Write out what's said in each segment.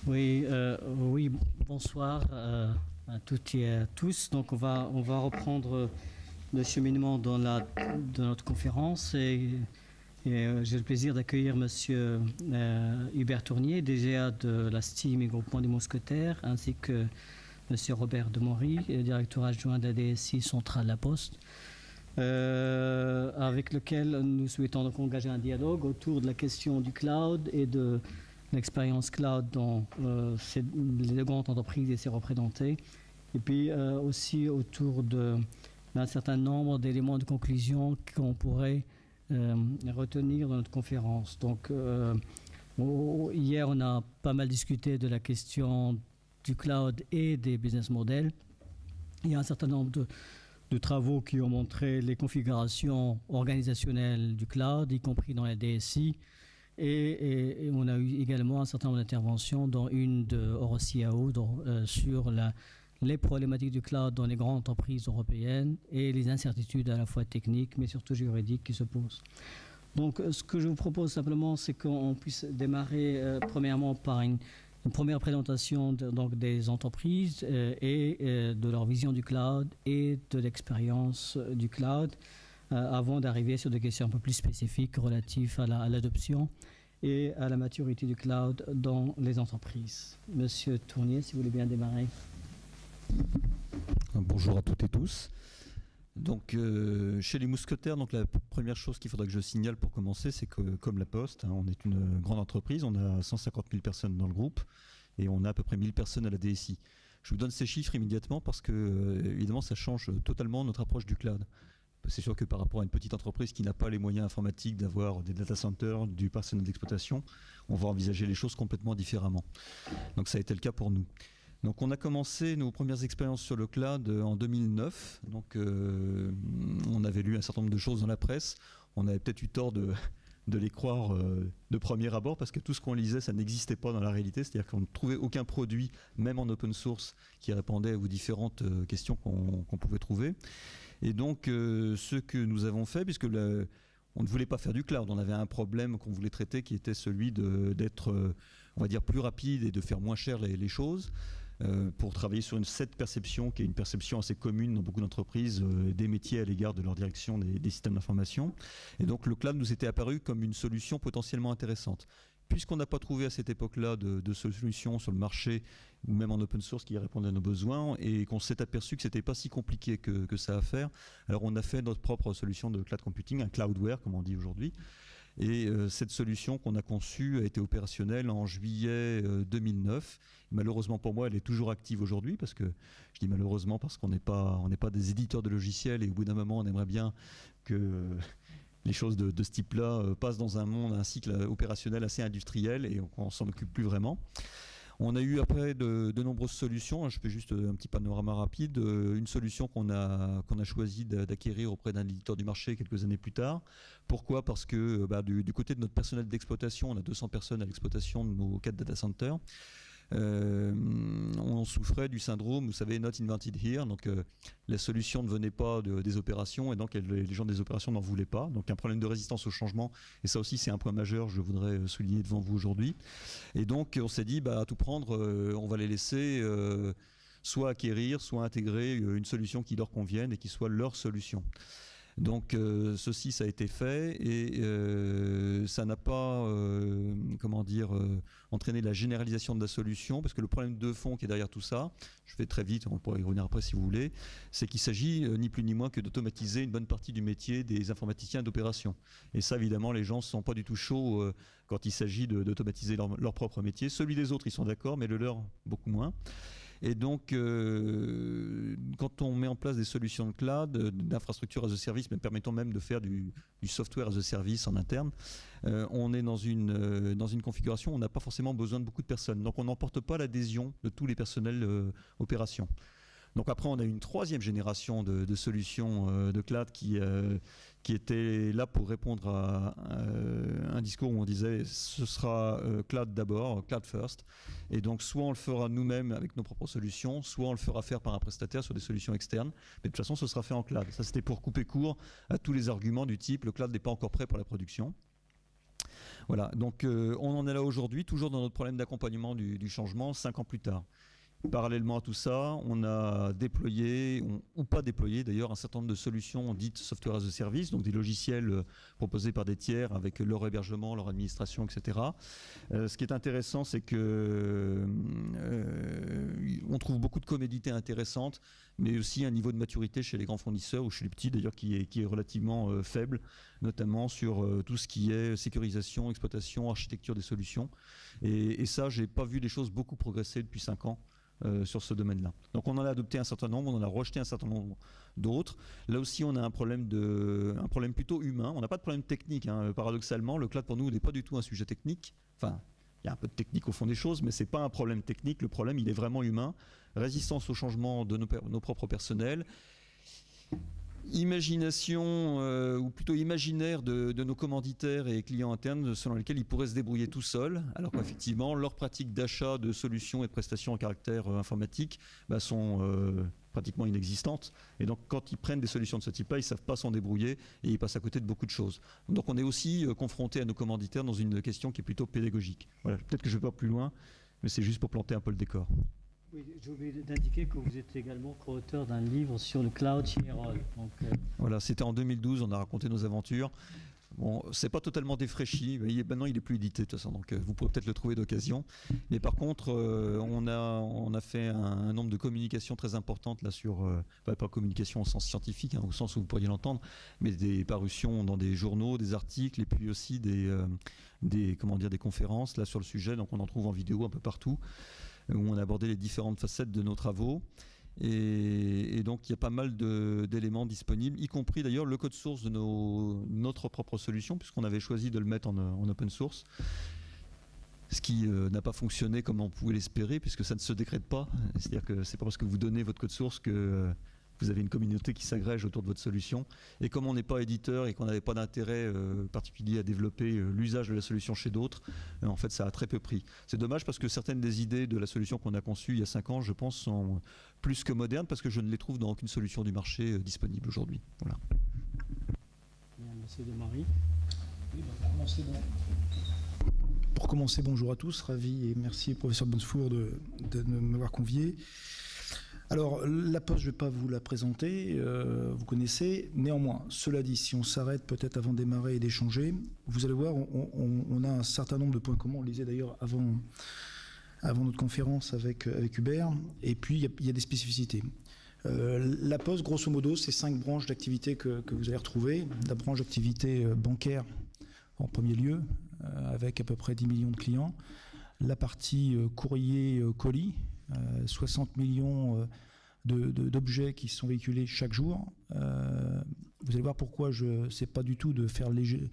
Oui, bonsoir à toutes et à tous. Donc on va reprendre le cheminement dans de notre conférence et j'ai le plaisir d'accueillir Monsieur Hubert Tournier, DGA de la STEAM et Groupement des Mousquetaires, ainsi que Monsieur Robert Demory, directeur adjoint de la DSI Centrale La Poste, avec lequel nous souhaitons donc engager un dialogue autour de la question du cloud et de l'expérience cloud dans les grandes entreprises et ses représentés, et puis aussi autour d'un certain nombre d'éléments de conclusion qu'on pourrait retenir dans notre conférence. Donc hier on a pas mal discuté de la question du cloud et des business models. Il y a un certain nombre de travaux qui ont montré les configurations organisationnelles du cloud, y compris dans la DSI. Et on a eu également un certain nombre d'interventions, dont une de Orociao sur les problématiques du cloud dans les grandes entreprises européennes et les incertitudes à la fois techniques mais surtout juridiques qui se posent. Donc ce que je vous propose simplement, c'est qu'on puisse démarrer premièrement par une première présentation donc des entreprises et de leur vision du cloud et de l'expérience du cloud, avant d'arriver sur des questions un peu plus spécifiques relatives à l'adoption et à la maturité du cloud dans les entreprises. Monsieur Tournier, si vous voulez bien démarrer. Bonjour à toutes et tous. Donc, chez les Mousquetaires, donc la première chose qu'il faudrait que je signale pour commencer, c'est que comme La Poste, on est une grande entreprise, on a 150 000 personnes dans le groupe et on a à peu près 1000 personnes à la DSI. Je vous donne ces chiffres immédiatement parce que, évidemment, ça change totalement notre approche du cloud. C'est sûr que par rapport à une petite entreprise qui n'a pas les moyens informatiques d'avoir des data centers, du personnel d'exploitation, on va envisager les choses complètement différemment. Donc ça a été le cas pour nous. Donc on a commencé nos premières expériences sur le cloud en 2009. Donc on avait lu un certain nombre de choses dans la presse. On avait peut-être eu tort de les croire de premier abord parce que tout ce qu'on lisait, ça n'existait pas dans la réalité. C'est-à-dire qu'on ne trouvait aucun produit, même en open source, qui répondait aux différentes questions qu'on pouvait trouver. Et donc, ce que nous avons fait, puisque on ne voulait pas faire du cloud, on avait un problème qu'on voulait traiter qui était celui d'être, on va dire, plus rapide et de faire moins cher les choses, pour travailler sur cette perception qui est une perception assez commune dans beaucoup d'entreprises, des métiers à l'égard de leur direction des systèmes d'information. Et donc, le cloud nous était apparu comme une solution potentiellement intéressante. Puisqu'on n'a pas trouvé à cette époque-là de solution sur le marché ou même en open source qui répondait à nos besoins et qu'on s'est aperçu que c'était pas si compliqué que ça à faire, alors on a fait notre propre solution de cloud computing, un cloudware comme on dit aujourd'hui. Et cette solution qu'on a conçue a été opérationnelle en juillet 2009. Malheureusement pour moi, elle est toujours active aujourd'hui parce que, je dis malheureusement parce qu'on n'est pas des éditeurs de logiciels et au bout d'un moment on aimerait bien que les choses de ce type-là passent dans un monde, un cycle opérationnel assez industriel et on s'en occupe plus vraiment. On a eu après de nombreuses solutions. Je fais juste un petit panorama rapide. Une solution qu'on a choisi d'acquérir auprès d'un éditeur du marché quelques années plus tard. Pourquoi ? Parce que du côté de notre personnel d'exploitation, on a 200 personnes à l'exploitation de nos 4 data centers. On souffrait du syndrome, vous savez, not invented here, donc la solution ne venait pas des opérations et donc les gens des opérations n'en voulaient pas, donc un problème de résistance au changement, et ça aussi c'est un point majeur, je voudrais souligner devant vous aujourd'hui. Et donc on s'est dit, à tout prendre, on va les laisser soit acquérir, soit intégrer une solution qui leur convienne et qui soit leur solution. Donc ceci ça a été fait et ça n'a pas entraîné la généralisation de la solution parce que le problème de fond qui est derrière tout ça, je vais très vite, on pourra y revenir après si vous voulez, c'est qu'il s'agit ni plus ni moins que d'automatiser une bonne partie du métier des informaticiens d'opération. Et ça évidemment les gens ne sont pas du tout chauds quand il s'agit d'automatiser leur propre métier. Celui des autres ils sont d'accord mais le leur beaucoup moins. Et donc, quand on met en place des solutions de cloud, d'infrastructure as a service, mais permettant même de faire du software as a service en interne, on est dans une configuration où on n'a pas forcément besoin de beaucoup de personnes. Donc, on n'emporte pas l'adhésion de tous les personnels opérations. Donc après, on a une troisième génération de solutions de cloud qui était là pour répondre à un discours où on disait ce sera cloud d'abord, cloud first. Et donc soit on le fera nous-mêmes avec nos propres solutions, soit on le fera faire par un prestataire sur des solutions externes. Mais de toute façon, ce sera fait en cloud. Ça, c'était pour couper court à tous les arguments du type le cloud n'est pas encore prêt pour la production. Voilà, donc on en est là aujourd'hui, toujours dans notre problème d'accompagnement du changement, 5 ans plus tard. Parallèlement à tout ça, on a déployé, ou pas déployé d'ailleurs, un certain nombre de solutions dites software as a service, donc des logiciels proposés par des tiers avec leur hébergement, leur administration, etc. Ce qui est intéressant, c'est que on trouve beaucoup de commodité intéressantes, mais aussi un niveau de maturité chez les grands fournisseurs ou chez les petits d'ailleurs qui est relativement faible, notamment sur tout ce qui est sécurisation, exploitation, architecture des solutions. Et ça, j'ai pas vu les choses beaucoup progresser depuis 5 ans. Sur ce domaine-là. Donc on en a adopté un certain nombre, on en a rejeté un certain nombre d'autres. Là aussi on a un problème plutôt humain. On n'a pas de problème technique, hein. Paradoxalement, le cloud pour nous n'est pas du tout un sujet technique. Enfin, il y a un peu de technique au fond des choses, mais c'est pas un problème technique. Le problème, il est vraiment humain. Résistance au changement de nos propres personnels. Imagination, ou plutôt imaginaire de nos commanditaires et clients internes selon lesquels ils pourraient se débrouiller tout seuls, alors qu'effectivement leurs pratiques d'achat de solutions et de prestations à caractère informatique sont pratiquement inexistantes. Et donc quand ils prennent des solutions de ce type-là, ils ne savent pas s'en débrouiller et ils passent à côté de beaucoup de choses. Donc on est aussi confronté à nos commanditaires dans une question qui est plutôt pédagogique. Voilà, peut-être que je ne vais pas plus loin, mais c'est juste pour planter un peu le décor. Oui, j'ai oublié d'indiquer que vous êtes également co-auteur d'un livre sur le cloud chez Erol. Voilà, c'était en 2012, on a raconté nos aventures. Bon, c'est pas totalement défraîchi, mais maintenant il est plus édité de toute façon, donc vous pourrez peut-être le trouver d'occasion. Mais par contre, on a fait un nombre de communications très importantes là sur, pas communication au sens scientifique, hein, au sens où vous pourriez l'entendre, mais des parutions dans des journaux, des articles, et puis aussi des conférences là sur le sujet. Donc on en trouve en vidéo un peu partout, où on a abordé les différentes facettes de nos travaux. Et donc il y a pas mal d'éléments disponibles, y compris d'ailleurs le code source de notre propre solution, puisqu'on avait choisi de le mettre en open source, ce qui n'a pas fonctionné comme on pouvait l'espérer, puisque ça ne se décrète pas. C'est-à-dire que c'est pas parce que vous donnez votre code source que vous avez une communauté qui s'agrège autour de votre solution. Et comme on n'est pas éditeur et qu'on n'avait pas d'intérêt particulier à développer l'usage de la solution chez d'autres, en fait ça a très peu pris. C'est dommage parce que certaines des idées de la solution qu'on a conçue il y a 5 ans, je pense, sont plus que modernes, parce que je ne les trouve dans aucune solution du marché disponible aujourd'hui. Voilà. Monsieur Desmarais. Oui, pour commencer, bonjour à tous, ravi et merci professeur Bonnefour de m'avoir convié. Alors, la Poste, je ne vais pas vous la présenter, vous connaissez. Néanmoins, cela dit, si on s'arrête peut-être avant de démarrer et d'échanger, vous allez voir, on a un certain nombre de points communs. On le disait d'ailleurs avant notre conférence avec Hubert. Et puis, il y a des spécificités. La Poste, grosso modo, c'est 5 branches d'activité que vous allez retrouver. La branche d'activité bancaire, en premier lieu, avec à peu près 10 millions de clients. La partie courrier colis, 60 millions d'objets qui sont véhiculés chaque jour. Vous allez voir pourquoi je ne sais pas du tout de faire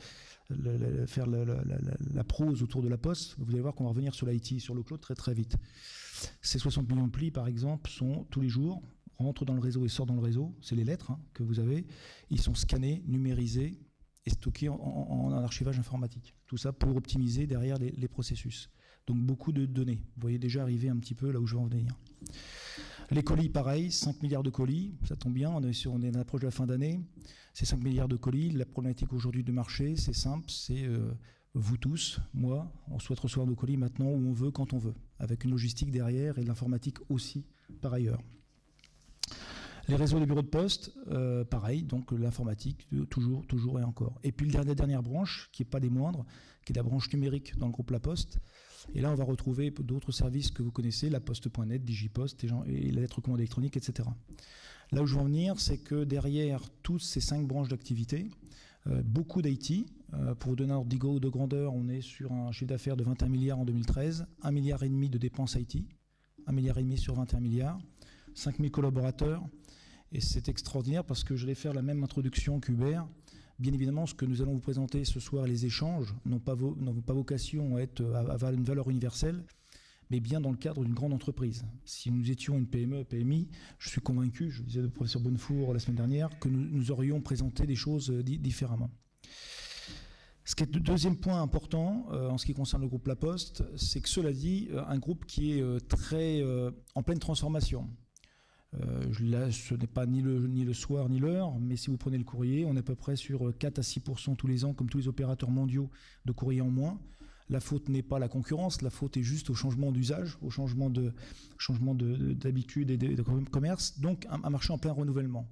la prose autour de la Poste. Vous allez voir qu'on va revenir sur l'IT, sur le cloud très très vite. Ces 60 millions de plis, par exemple, sont tous les jours, rentrent dans le réseau et sortent dans le réseau. C'est les lettres que vous avez. Ils sont scannés, numérisés et stockés en archivage informatique. Tout ça pour optimiser derrière les processus. Donc beaucoup de données. Vous voyez déjà arriver un petit peu là où je vais en venir. Les colis, pareil, 5 milliards de colis, ça tombe bien, on est à l'approche de la fin d'année. C'est 5 milliards de colis. La problématique aujourd'hui de marché, c'est simple, c'est vous tous, moi, on souhaite recevoir nos colis maintenant où on veut, quand on veut, avec une logistique derrière et l'informatique aussi par ailleurs. Les réseaux des bureaux de poste, pareil, donc l'informatique, toujours et encore. Et puis la dernière branche, qui n'est pas des moindres, qui est la branche numérique dans le groupe La Poste. Et là, on va retrouver d'autres services que vous connaissez, la Poste.net, Digipost et la lettre commande électronique, etc. Là où je veux en venir, c'est que derrière toutes ces 5 branches d'activité, beaucoup d'IT. Pour vous donner un ordre de grandeur, on est sur un chiffre d'affaires de 21 milliards en 2013, 1,5 milliard de dépenses IT, 1,5 milliard sur 21 milliards, 5000 collaborateurs. Et c'est extraordinaire parce que j'allais faire la même introduction qu'Hubert. Bien évidemment, ce que nous allons vous présenter ce soir, les échanges, n'ont pas vocation à avoir une valeur universelle, mais bien dans le cadre d'une grande entreprise. Si nous étions une PME, PMI, je suis convaincu, je le disais au professeur Bonnefour la semaine dernière, que nous aurions présenté des choses différemment. Ce qui est le deuxième point important en ce qui concerne le groupe La Poste, c'est que cela dit, un groupe qui est très en pleine transformation. Là, ce n'est pas ni le soir ni l'heure, mais si vous prenez le courrier, on est à peu près sur 4 à 6% tous les ans, comme tous les opérateurs mondiaux, de courrier en moins. La faute n'est pas la concurrence, la faute est juste au changement d'usage, au changement d'habitude et de commerce, donc un marché en plein renouvellement.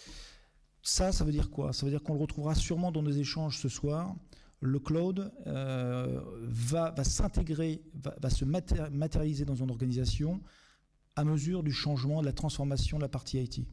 Ça veut dire quoi? Ça veut dire qu'on le retrouvera sûrement dans nos échanges ce soir. Le cloud va s'intégrer, va se matérialiser dans une organisation à mesure du changement, de la transformation de la partie IT.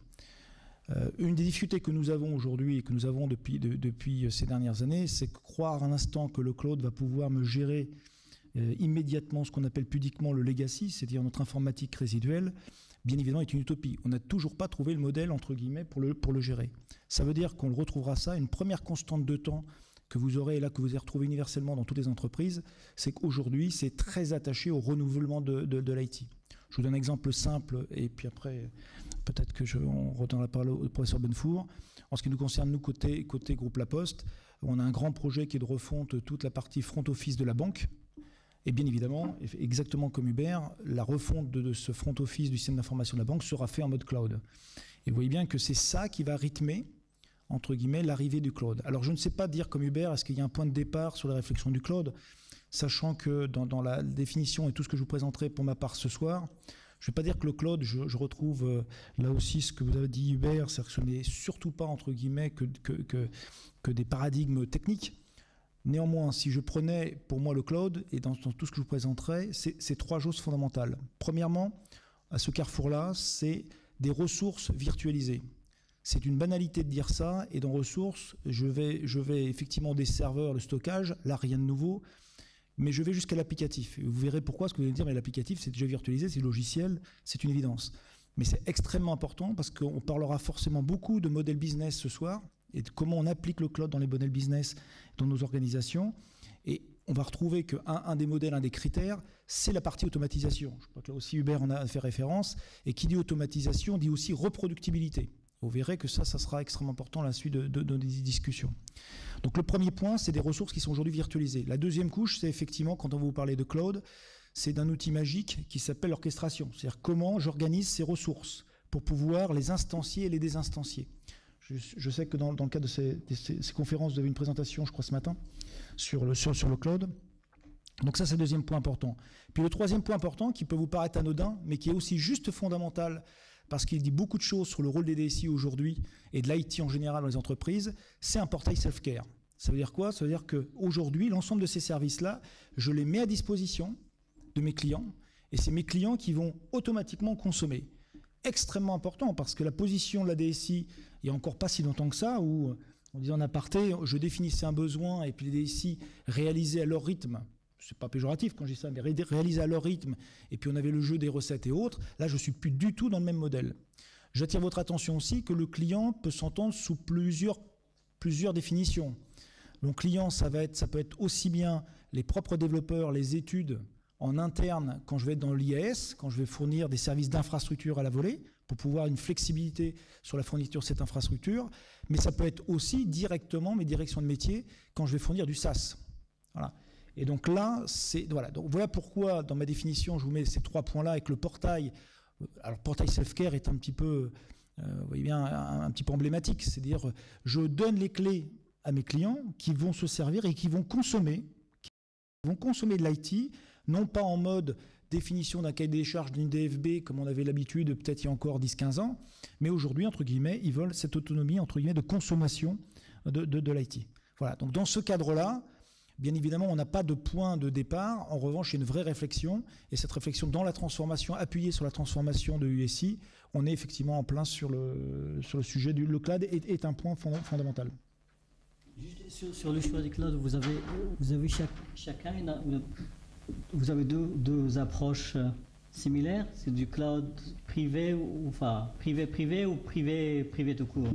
Une des difficultés que nous avons aujourd'hui et que nous avons depuis ces dernières années, c'est que croire un instant que le cloud va pouvoir me gérer immédiatement ce qu'on appelle pudiquement le legacy, c'est-à-dire notre informatique résiduelle, bien évidemment est une utopie. On n'a toujours pas trouvé le modèle, entre guillemets, pour le gérer. Ça veut dire qu'on le retrouvera ça, une première constante de temps que vous aurez, et là que vous avez retrouvé universellement dans toutes les entreprises, c'est qu'aujourd'hui, c'est très attaché au renouvellement de l'IT. Je vous donne un exemple simple, et puis après, peut-être que on redonne la parole au professeur Benfour. En ce qui nous concerne, nous, côté groupe La Poste, on a un grand projet qui est de refonte toute la partie front office de la banque. Et bien évidemment, exactement comme Uber, la refonte de ce front office du système d'information de la banque sera fait en mode cloud. Et vous voyez bien que c'est ça qui va rythmer, entre guillemets, l'arrivée du cloud. Alors je ne sais pas dire comme Uber, est-ce qu'il y a un point de départ sur la réflexion du cloud, sachant que dans la définition et tout ce que je vous présenterai pour ma part ce soir, je ne vais pas dire que le cloud, je retrouve là aussi ce que vous avez dit Hubert, c'est-à-dire que ce n'est surtout pas, entre guillemets, que des paradigmes techniques. Néanmoins, si je prenais pour moi le cloud, et dans tout ce que je vous présenterai, c'est 3 choses fondamentales. Premièrement, à ce carrefour-là, c'est des ressources virtualisées. C'est une banalité de dire ça, et dans ressources, je vais effectivement des serveurs, le stockage, là rien de nouveau, mais je vais jusqu'à l'applicatif. Vous verrez pourquoi, ce que vous allez me dire, mais l'applicatif c'est déjà virtualisé, c'est logiciel, c'est une évidence. Mais c'est extrêmement important parce qu'on parlera forcément beaucoup de modèles business ce soir, et de comment on applique le cloud dans les modèles business, dans nos organisations. Et on va retrouver qu'un des modèles, un des critères, c'est la partie automatisation. Je crois que là aussi Hubert en a fait référence. Et qui dit automatisation dit aussi reproductibilité. Vous verrez que ça sera extrêmement important à la suite de nos discussions. Donc le premier point, c'est des ressources qui sont aujourd'hui virtualisées. La deuxième couche, c'est effectivement, quand on va vous parler de cloud, c'est d'un outil magique qui s'appelle l'orchestration. C'est-à-dire comment j'organise ces ressources pour pouvoir les instancier et les désinstancier. Je sais que dans le cadre de ces conférences, vous avez une présentation, je crois, ce matin, sur le cloud. Donc ça, c'est le deuxième point important. Puis le troisième point important, qui peut vous paraître anodin, mais qui est aussi juste fondamental, parce qu'il dit beaucoup de choses sur le rôle des DSI aujourd'hui et de l'IT en général dans les entreprises, c'est un portail self-care. Ça veut dire quoi? Ça veut dire qu'aujourd'hui, l'ensemble de ces services-là, je les mets à disposition de mes clients, et c'est mes clients qui vont automatiquement consommer. Extrêmement important, parce que la position de la DSI, il n'y a encore pas si longtemps que ça, où, on disait en aparté, je définissais un besoin, et puis les DSI réalisaient à leur rythme. C'est pas péjoratif quand je dis ça, mais réaliser à leur rythme, et puis on avait le jeu des recettes et autres. Là, je suis plus du tout dans le même modèle. J'attire votre attention aussi que le client peut s'entendre sous plusieurs définitions. Donc client, ça peut être aussi bien les propres développeurs, les études en interne, quand je vais être dans l'IAS, quand je vais fournir des services d'infrastructure à la volée, pour pouvoir une flexibilité sur la fourniture de cette infrastructure, mais ça peut être aussi directement mes directions de métier quand je vais fournir du SaaS. Voilà. Et donc là, donc voilà pourquoi, dans ma définition, je vous mets ces 3 points-là avec le portail. Alors, portail self-care est un petit peu, vous voyez bien, un petit peu emblématique. C'est-à-dire, je donne les clés à mes clients qui vont se servir et qui vont consommer de l'IT, non pas en mode définition d'un cahier des charges d'une DFB, comme on avait l'habitude peut-être il y a encore 10-15 ans, mais aujourd'hui, entre guillemets, ils veulent cette autonomie, entre guillemets, de consommation de l'IT. Voilà, donc dans ce cadre-là, bien évidemment, on n'a pas de point de départ. En revanche, il y a une vraie réflexion. Et cette réflexion dans la transformation, appuyée sur la transformation de USI, on est effectivement en plein sur le sujet du cloud est un point fondamental. Juste sur le choix du cloud, vous avez chacun vous avez deux approches similaires. C'est du cloud privé ou privé ou privé tout court.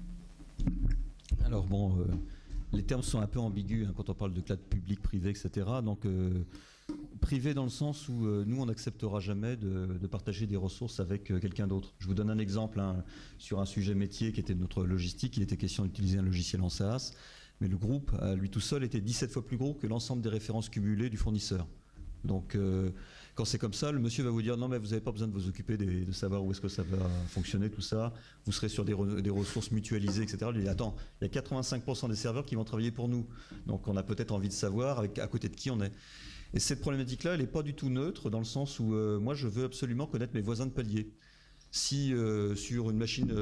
Alors bon. Les termes sont un peu ambigus quand on parle de cloud public, privé, etc. Donc, privé dans le sens où nous, on n'acceptera jamais de partager des ressources avec quelqu'un d'autre. Je vous donne un exemple sur un sujet métier qui était notre logistique. Il était question d'utiliser un logiciel en SaaS, mais le groupe, à lui tout seul, était 17 fois plus gros que l'ensemble des références cumulées du fournisseur. Donc, Quand c'est comme ça, le monsieur va vous dire non mais vous n'avez pas besoin de vous occuper de savoir où est-ce que ça va fonctionner, tout ça. Vous serez sur des ressources mutualisées, etc. Il dit attends, il y a 85% des serveurs qui vont travailler pour nous. Donc on a peut-être envie de savoir à côté de qui on est. Et cette problématique-là, elle n'est pas du tout neutre dans le sens où moi je veux absolument connaître mes voisins de palier. Si sur une machine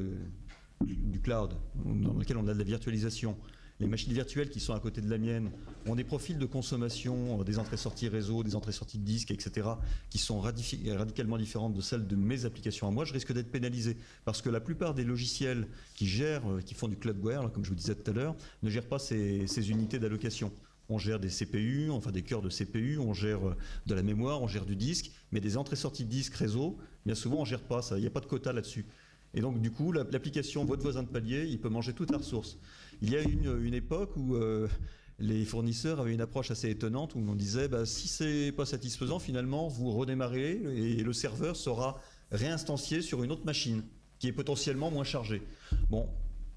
du cloud dans laquelle on a de la virtualisation, les machines virtuelles qui sont à côté de la mienne ont des profils de consommation, des entrées-sorties réseau, des entrées-sorties de disques, etc., qui sont radicalement différentes de celles de mes applications à moi, je risque d'être pénalisé. Parce que la plupart des logiciels qui font du cloudware, là, comme je vous disais tout à l'heure, ne gèrent pas ces unités d'allocation. On gère des CPU, enfin des cœurs de CPU, on gère de la mémoire, on gère du disque, mais des entrées-sorties de disque réseau, bien souvent on ne gère pas ça, il n'y a pas de quota là-dessus. Et donc du coup, l'application votre voisin de palier, il peut manger toute la ressource. Il y a une époque où les fournisseurs avaient une approche assez étonnante où on disait si c'est pas satisfaisant, finalement vous redémarrez et le serveur sera réinstancié sur une autre machine qui est potentiellement moins chargée. Bon,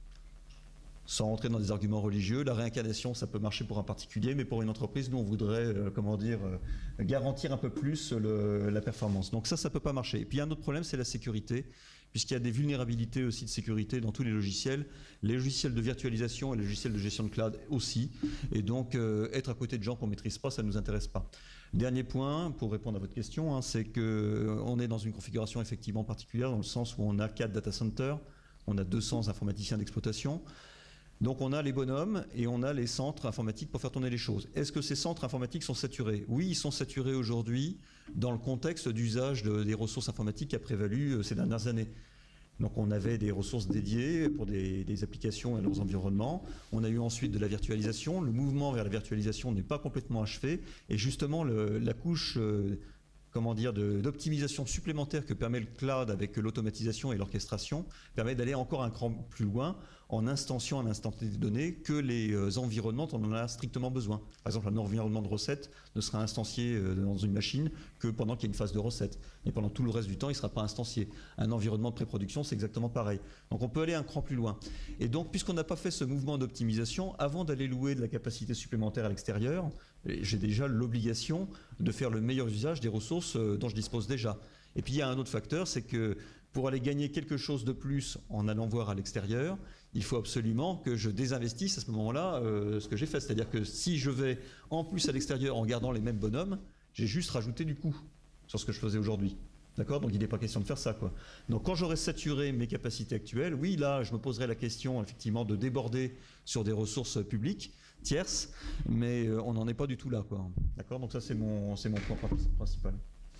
sans rentrer dans des arguments religieux, la réincarnation ça peut marcher pour un particulier, mais pour une entreprise, nous on voudrait garantir un peu plus la performance. Donc ça peut pas marcher. Et puis il y a un autre problème, c'est la sécurité, puisqu'il y a des vulnérabilités aussi de sécurité dans tous les logiciels de virtualisation et les logiciels de gestion de cloud aussi. Et donc, être à côté de gens qu'on ne maîtrise pas, ça ne nous intéresse pas. Dernier point, pour répondre à votre question, c'est qu'on est dans une configuration effectivement particulière, dans le sens où on a 4 data centers, on a 200 informaticiens d'exploitation. Donc on a les bonhommes et on a les centres informatiques pour faire tourner les choses. Est-ce que ces centres informatiques sont saturés? Oui, ils sont saturés aujourd'hui dans le contexte d'usage des ressources informatiques qui a prévalu ces dernières années. Donc on avait des ressources dédiées pour des applications et leurs environnements. On a eu ensuite de la virtualisation. Le mouvement vers la virtualisation n'est pas complètement achevé. Et justement, la couche d'optimisation supplémentaire que permet le cloud avec l'automatisation et l'orchestration permet d'aller encore un cran plus loin en instanciant à l'instant T des données que les environnements dont on en a strictement besoin. Par exemple, un environnement de recette ne sera instancié dans une machine que pendant qu'il y a une phase de recette. Mais pendant tout le reste du temps, il ne sera pas instancié. Un environnement de pré-production, c'est exactement pareil. Donc on peut aller un cran plus loin. Et donc, puisqu'on n'a pas fait ce mouvement d'optimisation, avant d'aller louer de la capacité supplémentaire à l'extérieur, j'ai déjà l'obligation de faire le meilleur usage des ressources dont je dispose déjà. Et puis il y a un autre facteur, c'est que pour aller gagner quelque chose de plus en allant voir à l'extérieur, il faut absolument que je désinvestisse à ce moment-là ce que j'ai fait. C'est-à-dire que si je vais en plus à l'extérieur en gardant les mêmes bonhommes, j'ai juste rajouté du coût sur ce que je faisais aujourd'hui. D'accord ? Donc il n'est pas question de faire ça, quoi. Donc quand j'aurai saturé mes capacités actuelles, oui, là, je me poserai la question effectivement de déborder sur des ressources publiques, tierces, mais on n'en est pas du tout là, quoi. D'accord ? Donc ça, c'est mon point principal.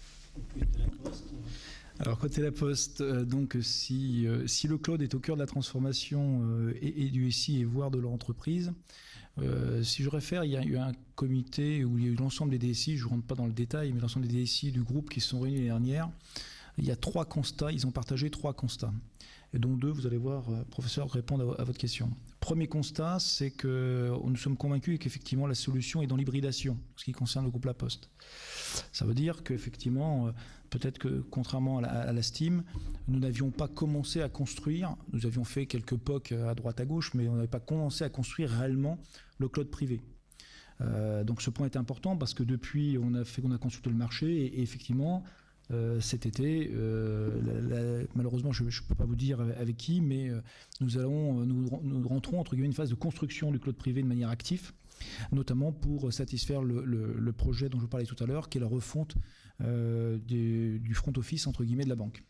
Alors côté La Poste, donc si le cloud est au cœur de la transformation et du SI et voire de leur entreprise, si je réfère, il y a eu un comité où il y a eu l'ensemble des DSI, je ne rentre pas dans le détail, mais l'ensemble des DSI du groupe qui se sont réunis l'année dernière. Il y a 3 constats, ils ont partagé 3 constats. Et dont 2, vous allez voir, professeur, répondre à votre question. Premier constat, c'est que nous sommes convaincus qu'effectivement la solution est dans l'hybridation, en ce qui concerne le groupe La Poste. Ça veut dire qu'effectivement, peut-être que contrairement à la Steam, nous n'avions pas commencé à construire, nous avions fait quelques POC à droite à gauche, mais on n'avait pas commencé à construire réellement le cloud privé. Donc ce point est important parce que depuis, on a consulté le marché et effectivement, cet été, malheureusement, je ne peux pas vous dire avec qui, mais nous rentrons entre guillemets une phase de construction du cloud privé de manière active, notamment pour satisfaire le projet dont je vous parlais tout à l'heure, qui est la refonte du front office entre guillemets de la banque.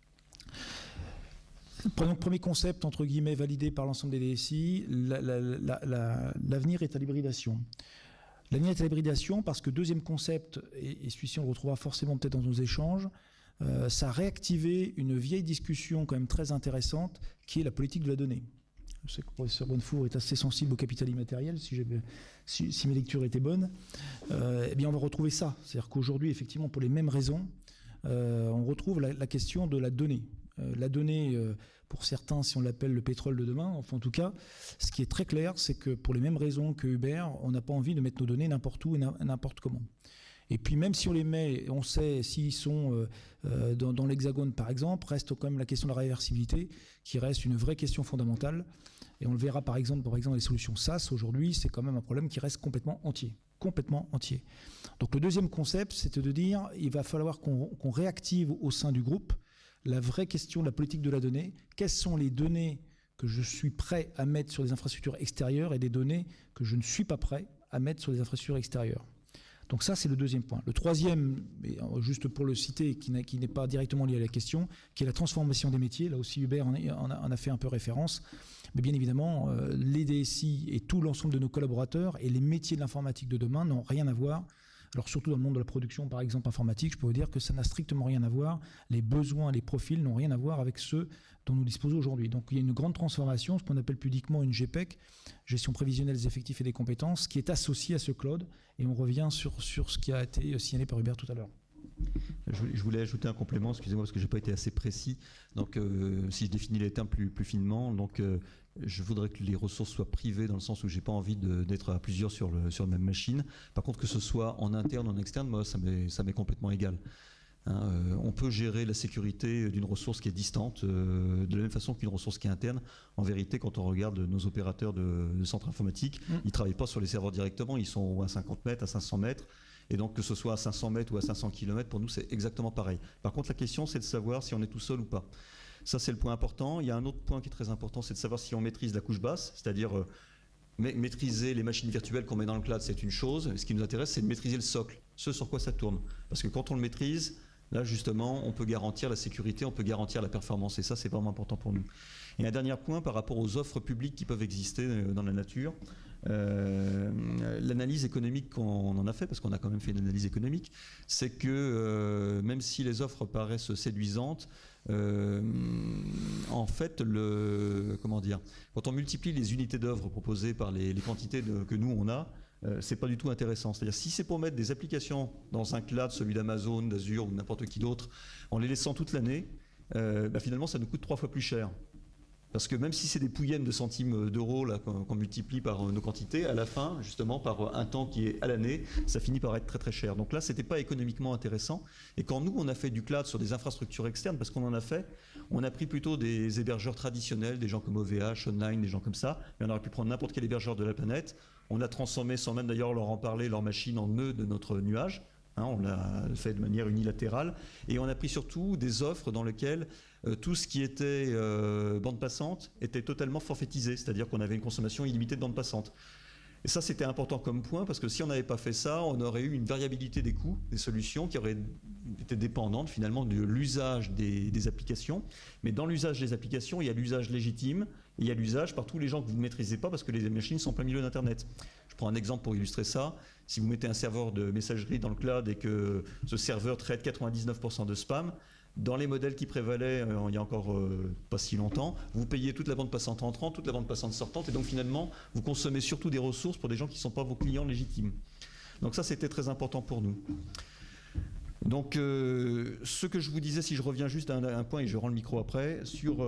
Premier concept entre guillemets validé par l'ensemble des DSI, l'avenir est à l'hybridation. L'avenir est à l'hybridation parce que deuxième concept, et celui-ci on le retrouvera forcément peut-être dans nos échanges, ça a réactivé une vieille discussion quand même très intéressante qui est la politique de la donnée. Je sais que le professeur Bonnefour est assez sensible au capital immatériel, si mes lectures étaient bonnes. Eh bien on va retrouver ça, c'est-à-dire qu'aujourd'hui effectivement pour les mêmes raisons, on retrouve la question de la donnée. La donnée, pour certains, si on l'appelle le pétrole de demain, enfin en tout cas, ce qui est très clair, c'est que pour les mêmes raisons que Uber, on n'a pas envie de mettre nos données n'importe où et n'importe comment. Et puis même si on les met, on sait s'ils sont dans l'Hexagone par exemple, reste quand même la question de la réversibilité, qui reste une vraie question fondamentale. Et on le verra par exemple les solutions SaaS aujourd'hui, c'est quand même un problème qui reste complètement entier. complètement entier. Donc le deuxième concept, c'est de dire il va falloir qu'on réactive au sein du groupe la vraie question de la politique de la donnée. Quelles sont les données que je suis prêt à mettre sur les infrastructures extérieures et des données que je ne suis pas prêt à mettre sur les infrastructures extérieures. Donc ça, c'est le deuxième point. Le troisième, juste pour le citer, qui n'est pas directement lié à la question, qui est la transformation des métiers. Là aussi, Hubert en a fait un peu référence. Mais bien évidemment, les DSI et tout l'ensemble de nos collaborateurs et les métiers de l'informatique de demain n'ont rien à voir. Alors surtout dans le monde de la production, par exemple informatique, je peux vous dire que ça n'a strictement rien à voir. Les besoins, les profils n'ont rien à voir avec ceux dont nous disposons aujourd'hui. Donc il y a une grande transformation, ce qu'on appelle pudiquement une GPEC, gestion prévisionnelle des effectifs et des compétences, qui est associée à ce cloud. Et on revient sur ce qui a été signalé par Hubert tout à l'heure. Je voulais ajouter un complément, excusez-moi parce que je n'ai pas été assez précis. Donc si je définis les termes plus finement, donc je voudrais que les ressources soient privées dans le sens où j'ai pas envie d'être à plusieurs sur la même machine. Par contre, que ce soit en interne ou en externe, moi ça m'est complètement égal. On peut gérer la sécurité d'une ressource qui est distante de la même façon qu'une ressource qui est interne. En vérité, quand on regarde nos opérateurs de centres informatiques, ils ne travaillent pas sur les serveurs directement, ils sont à 50 mètres, à 500 mètres. Et donc que ce soit à 500 mètres ou à 500 km, pour nous c'est exactement pareil. Par contre, la question c'est de savoir si on est tout seul ou pas. Ça c'est le point important. Il y a un autre point qui est très important, c'est de savoir si on maîtrise la couche basse, c'est-à-dire maîtriser les machines virtuelles qu'on met dans le cloud, c'est une chose. Ce qui nous intéresse, c'est de maîtriser le socle, ce sur quoi ça tourne. Parce que quand on le maîtrise, là justement, on peut garantir la sécurité, on peut garantir la performance. Et ça, c'est vraiment important pour nous. Et un dernier point par rapport aux offres publiques qui peuvent exister dans la nature. L'analyse économique qu'on en a fait, parce qu'on a quand même fait une analyse économique, c'est que même si les offres paraissent séduisantes, en fait, quand on multiplie les unités d'œuvre proposées par les quantités que nous on a, c'est pas du tout intéressant. C'est-à-dire si c'est pour mettre des applications dans un cloud, celui d'Amazon, d'Azure ou n'importe qui d'autre, en les laissant toute l'année, finalement ça nous coûte 3 fois plus cher. Parce que même si c'est des pouyennes de centimes d'euros qu'on multiplie par nos quantités, à la fin, justement, par un temps qui est à l'année, ça finit par être très très cher. Donc là, c'était pas économiquement intéressant. Et quand nous, on a fait du cloud sur des infrastructures externes, parce qu'on en a fait, on a pris plutôt des hébergeurs traditionnels, des gens comme OVH, Online, des gens comme ça. Mais on aurait pu prendre n'importe quel hébergeur de la planète. On a transformé, sans même d'ailleurs leur en parler, leur machine en nœud de notre nuage. On l'a fait de manière unilatérale. Et on a pris surtout des offres dans lesquelles tout ce qui était bande passante était totalement forfaitisé, c'est-à-dire qu'on avait une consommation illimitée de bande passante. Et ça, c'était important comme point, parce que si on n'avait pas fait ça, on aurait eu une variabilité des coûts, des solutions qui auraient été dépendantes finalement de l'usage des applications. Mais dans l'usage des applications, il y a l'usage légitime, et il y a l'usage par tous les gens que vous ne maîtrisez pas, parce que les machines sont en plein milieu d'Internet. Je prends un exemple pour illustrer ça. Si vous mettez un serveur de messagerie dans le cloud et que ce serveur traite 99% de spam, dans les modèles qui prévalaient il y a encore pas si longtemps, vous payez toute la bande passante entrante, toute la bande passante sortante, et donc finalement, vous consommez surtout des ressources pour des gens qui ne sont pas vos clients légitimes. Donc ça, c'était très important pour nous. Donc ce que je vous disais, si je reviens juste à un point, et je rends le micro après, sur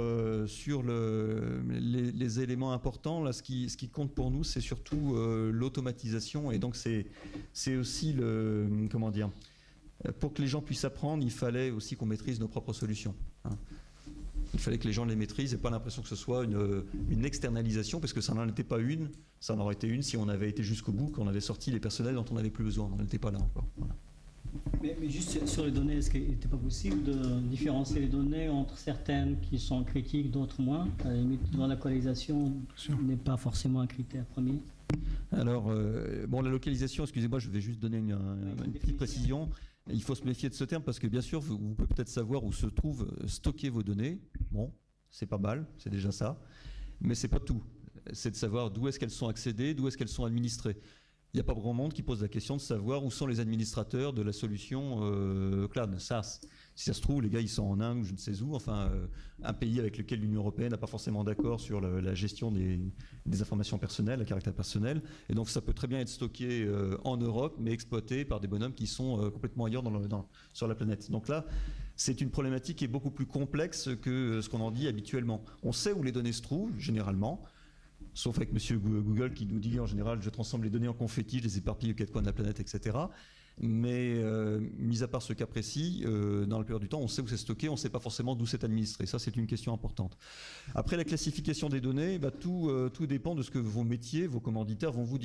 les éléments importants, là, ce qui compte pour nous, c'est surtout l'automatisation, et donc c'est aussi comment dire, pour que les gens puissent apprendre, il fallait aussi qu'on maîtrise nos propres solutions. Il fallait que les gens les maîtrisent et pas l'impression que ce soit une externalisation, parce que ça n'en était pas une, ça en aurait été une si on avait été jusqu'au bout, qu'on avait sorti les personnels dont on n'avait plus besoin, on n'en était pas là encore. Voilà. Mais juste sur les données, est-ce qu'il n'était pas possible de différencier les données entre certaines qui sont critiques, d'autres moins? À la limite, dans la localisation n'est pas forcément un critère premier. Alors, la localisation, excusez-moi, je vais juste donner une petite précision. Il faut se méfier de ce terme parce que bien sûr, vous pouvez peut-être savoir où se trouvent stocker vos données. Bon, c'est pas mal, c'est déjà ça. Mais c'est pas tout. C'est de savoir d'où est-ce qu'elles sont accédées, d'où est-ce qu'elles sont administrées. Il n'y a pas grand monde qui pose la question de savoir où sont les administrateurs de la solution cloud, SaaS. Si ça se trouve, les gars, ils sont en Inde ou je ne sais où, enfin, un pays avec lequel l'Union européenne n'a pas forcément d'accord sur la gestion des informations personnelles, à caractère personnel. Et donc, ça peut très bien être stocké en Europe, mais exploité par des bonhommes qui sont complètement ailleurs sur la planète. Donc là, c'est une problématique qui est beaucoup plus complexe que ce qu'on en dit habituellement. On sait où les données se trouvent, généralement, sauf avec monsieur Google qui nous dit en général je transforme les données en confetti, je les éparpille aux quatre coins de la planète, etc. Mais mis à part ce cas précis, dans la plupart du temps, on sait où c'est stocké, on ne sait pas forcément d'où c'est administré. Ça, c'est une question importante. Après, la classification des données, tout dépend de ce que vos métiers, vos commanditaires vont vous dire.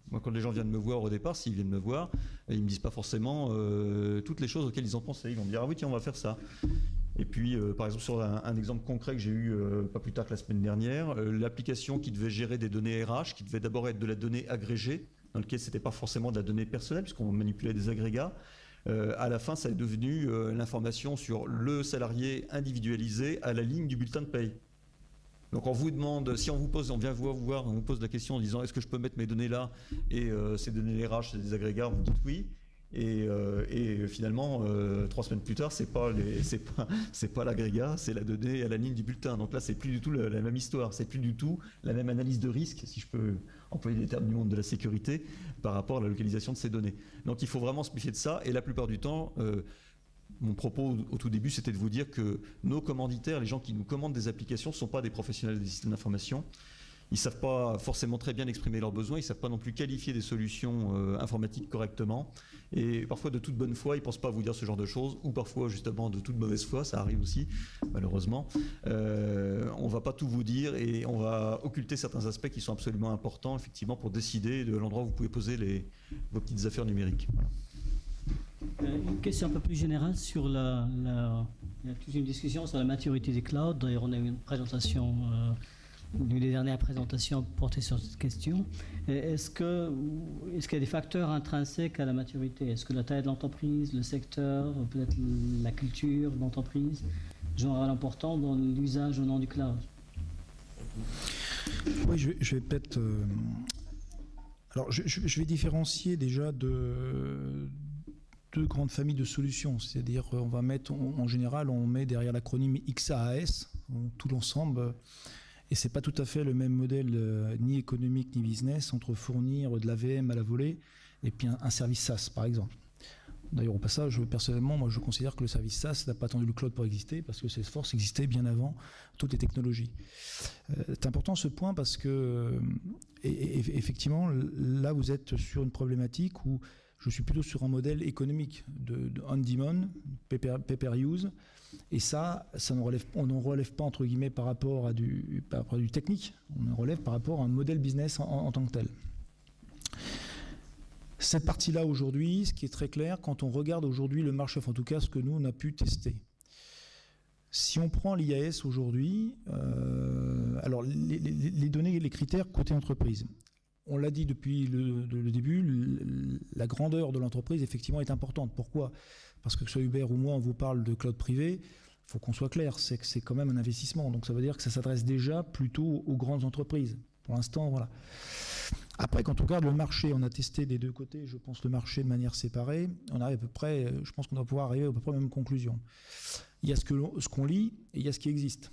Moi, quand les gens viennent me voir au départ, s'ils viennent me voir, ils me disent pas forcément toutes les choses auxquelles ils ont pensé. Ils vont me dire ah oui tiens on va faire ça. Et puis par exemple sur un exemple concret que j'ai eu pas plus tard que la semaine dernière, l'application qui devait gérer des données RH, qui devait d'abord être de la donnée agrégée, dans lequel c'était pas forcément de la donnée personnelle puisqu'on manipulait des agrégats. À la fin, ça est devenu l'information sur le salarié individualisé à la ligne du bulletin de paye. Donc on vous demande, si on vous pose, on vient vous voir, on vous pose la question en disant est-ce que je peux mettre mes données là et ces données RH, c'est des agrégats, vous dites oui. Et finalement, 3 semaines plus tard, c'est pas l'agrégat, c'est la donnée à la ligne du bulletin. Donc là, c'est plus du tout la même histoire, c'est plus du tout la même analyse de risque, si je peux employer des termes du monde de la sécurité, par rapport à la localisation de ces données. Donc il faut vraiment se méfier de ça. Et la plupart du temps, mon propos au tout début, c'était de vous dire que nos commanditaires, les gens qui nous commandent des applications, ne sont pas des professionnels des systèmes d'information. Ils ne savent pas forcément très bien exprimer leurs besoins, ils ne savent pas non plus qualifier des solutions informatiques correctement. Et parfois, de toute bonne foi, ils ne pensent pas vous dire ce genre de choses, ou parfois, justement, de toute mauvaise foi, ça arrive aussi, malheureusement. On ne va pas tout vous dire et on va occulter certains aspects qui sont absolument importants, effectivement, pour décider de l'endroit où vous pouvez poser vos petites affaires numériques. Voilà. Une question un peu plus générale sur il y a toute une discussion sur la maturité des clouds. D'ailleurs, on a eu une présentation, une des dernières présentations portée sur cette question. Est-ce qu'il y a des facteurs intrinsèques à la maturité? Est-ce que la taille de l'entreprise, le secteur, peut-être la culture de l'entreprise jouent un rôle important dans l'usage ou non du cloud? Oui, je vais peut-être... Alors, je vais différencier déjà deux grandes familles de solutions, c'est-à-dire on va mettre, en général, on met derrière l'acronyme XaaS, tout l'ensemble, et c'est pas tout à fait le même modèle ni économique ni business entre fournir de la VM à la volée et puis un service SaaS par exemple. D'ailleurs au passage, personnellement, moi je considère que le service SaaS n'a pas attendu le cloud pour exister parce que Salesforce existait bien avant toutes les technologies. C'est important ce point parce que effectivement là vous êtes sur une problématique où je suis plutôt sur un modèle économique de on-demand, pay-per-use, et ça on n'en relève pas entre guillemets par rapport à du technique, on en relève par rapport à un modèle business en tant que tel. Cette partie-là aujourd'hui, ce qui est très clair, quand on regarde aujourd'hui le marché, en tout cas ce que nous on a pu tester. Si on prend l'IaaS aujourd'hui, alors les données, les critères côté entreprise. On l'a dit depuis le début, la grandeur de l'entreprise, effectivement, est importante. Pourquoi ? Parce que ce soit Hubert ou moi, on vous parle de cloud privé, il faut qu'on soit clair, c'est que c'est quand même un investissement. Donc ça veut dire que ça s'adresse déjà plutôt aux grandes entreprises. Pour l'instant, voilà. Après, quand on regarde le marché, on a testé des deux côtés, je pense, le marché de manière séparée, on arrive à peu près, je pense qu'on doit pouvoir arriver à peu près à la même conclusion. Il y a ce qu'on lit et il y a ce qui existe.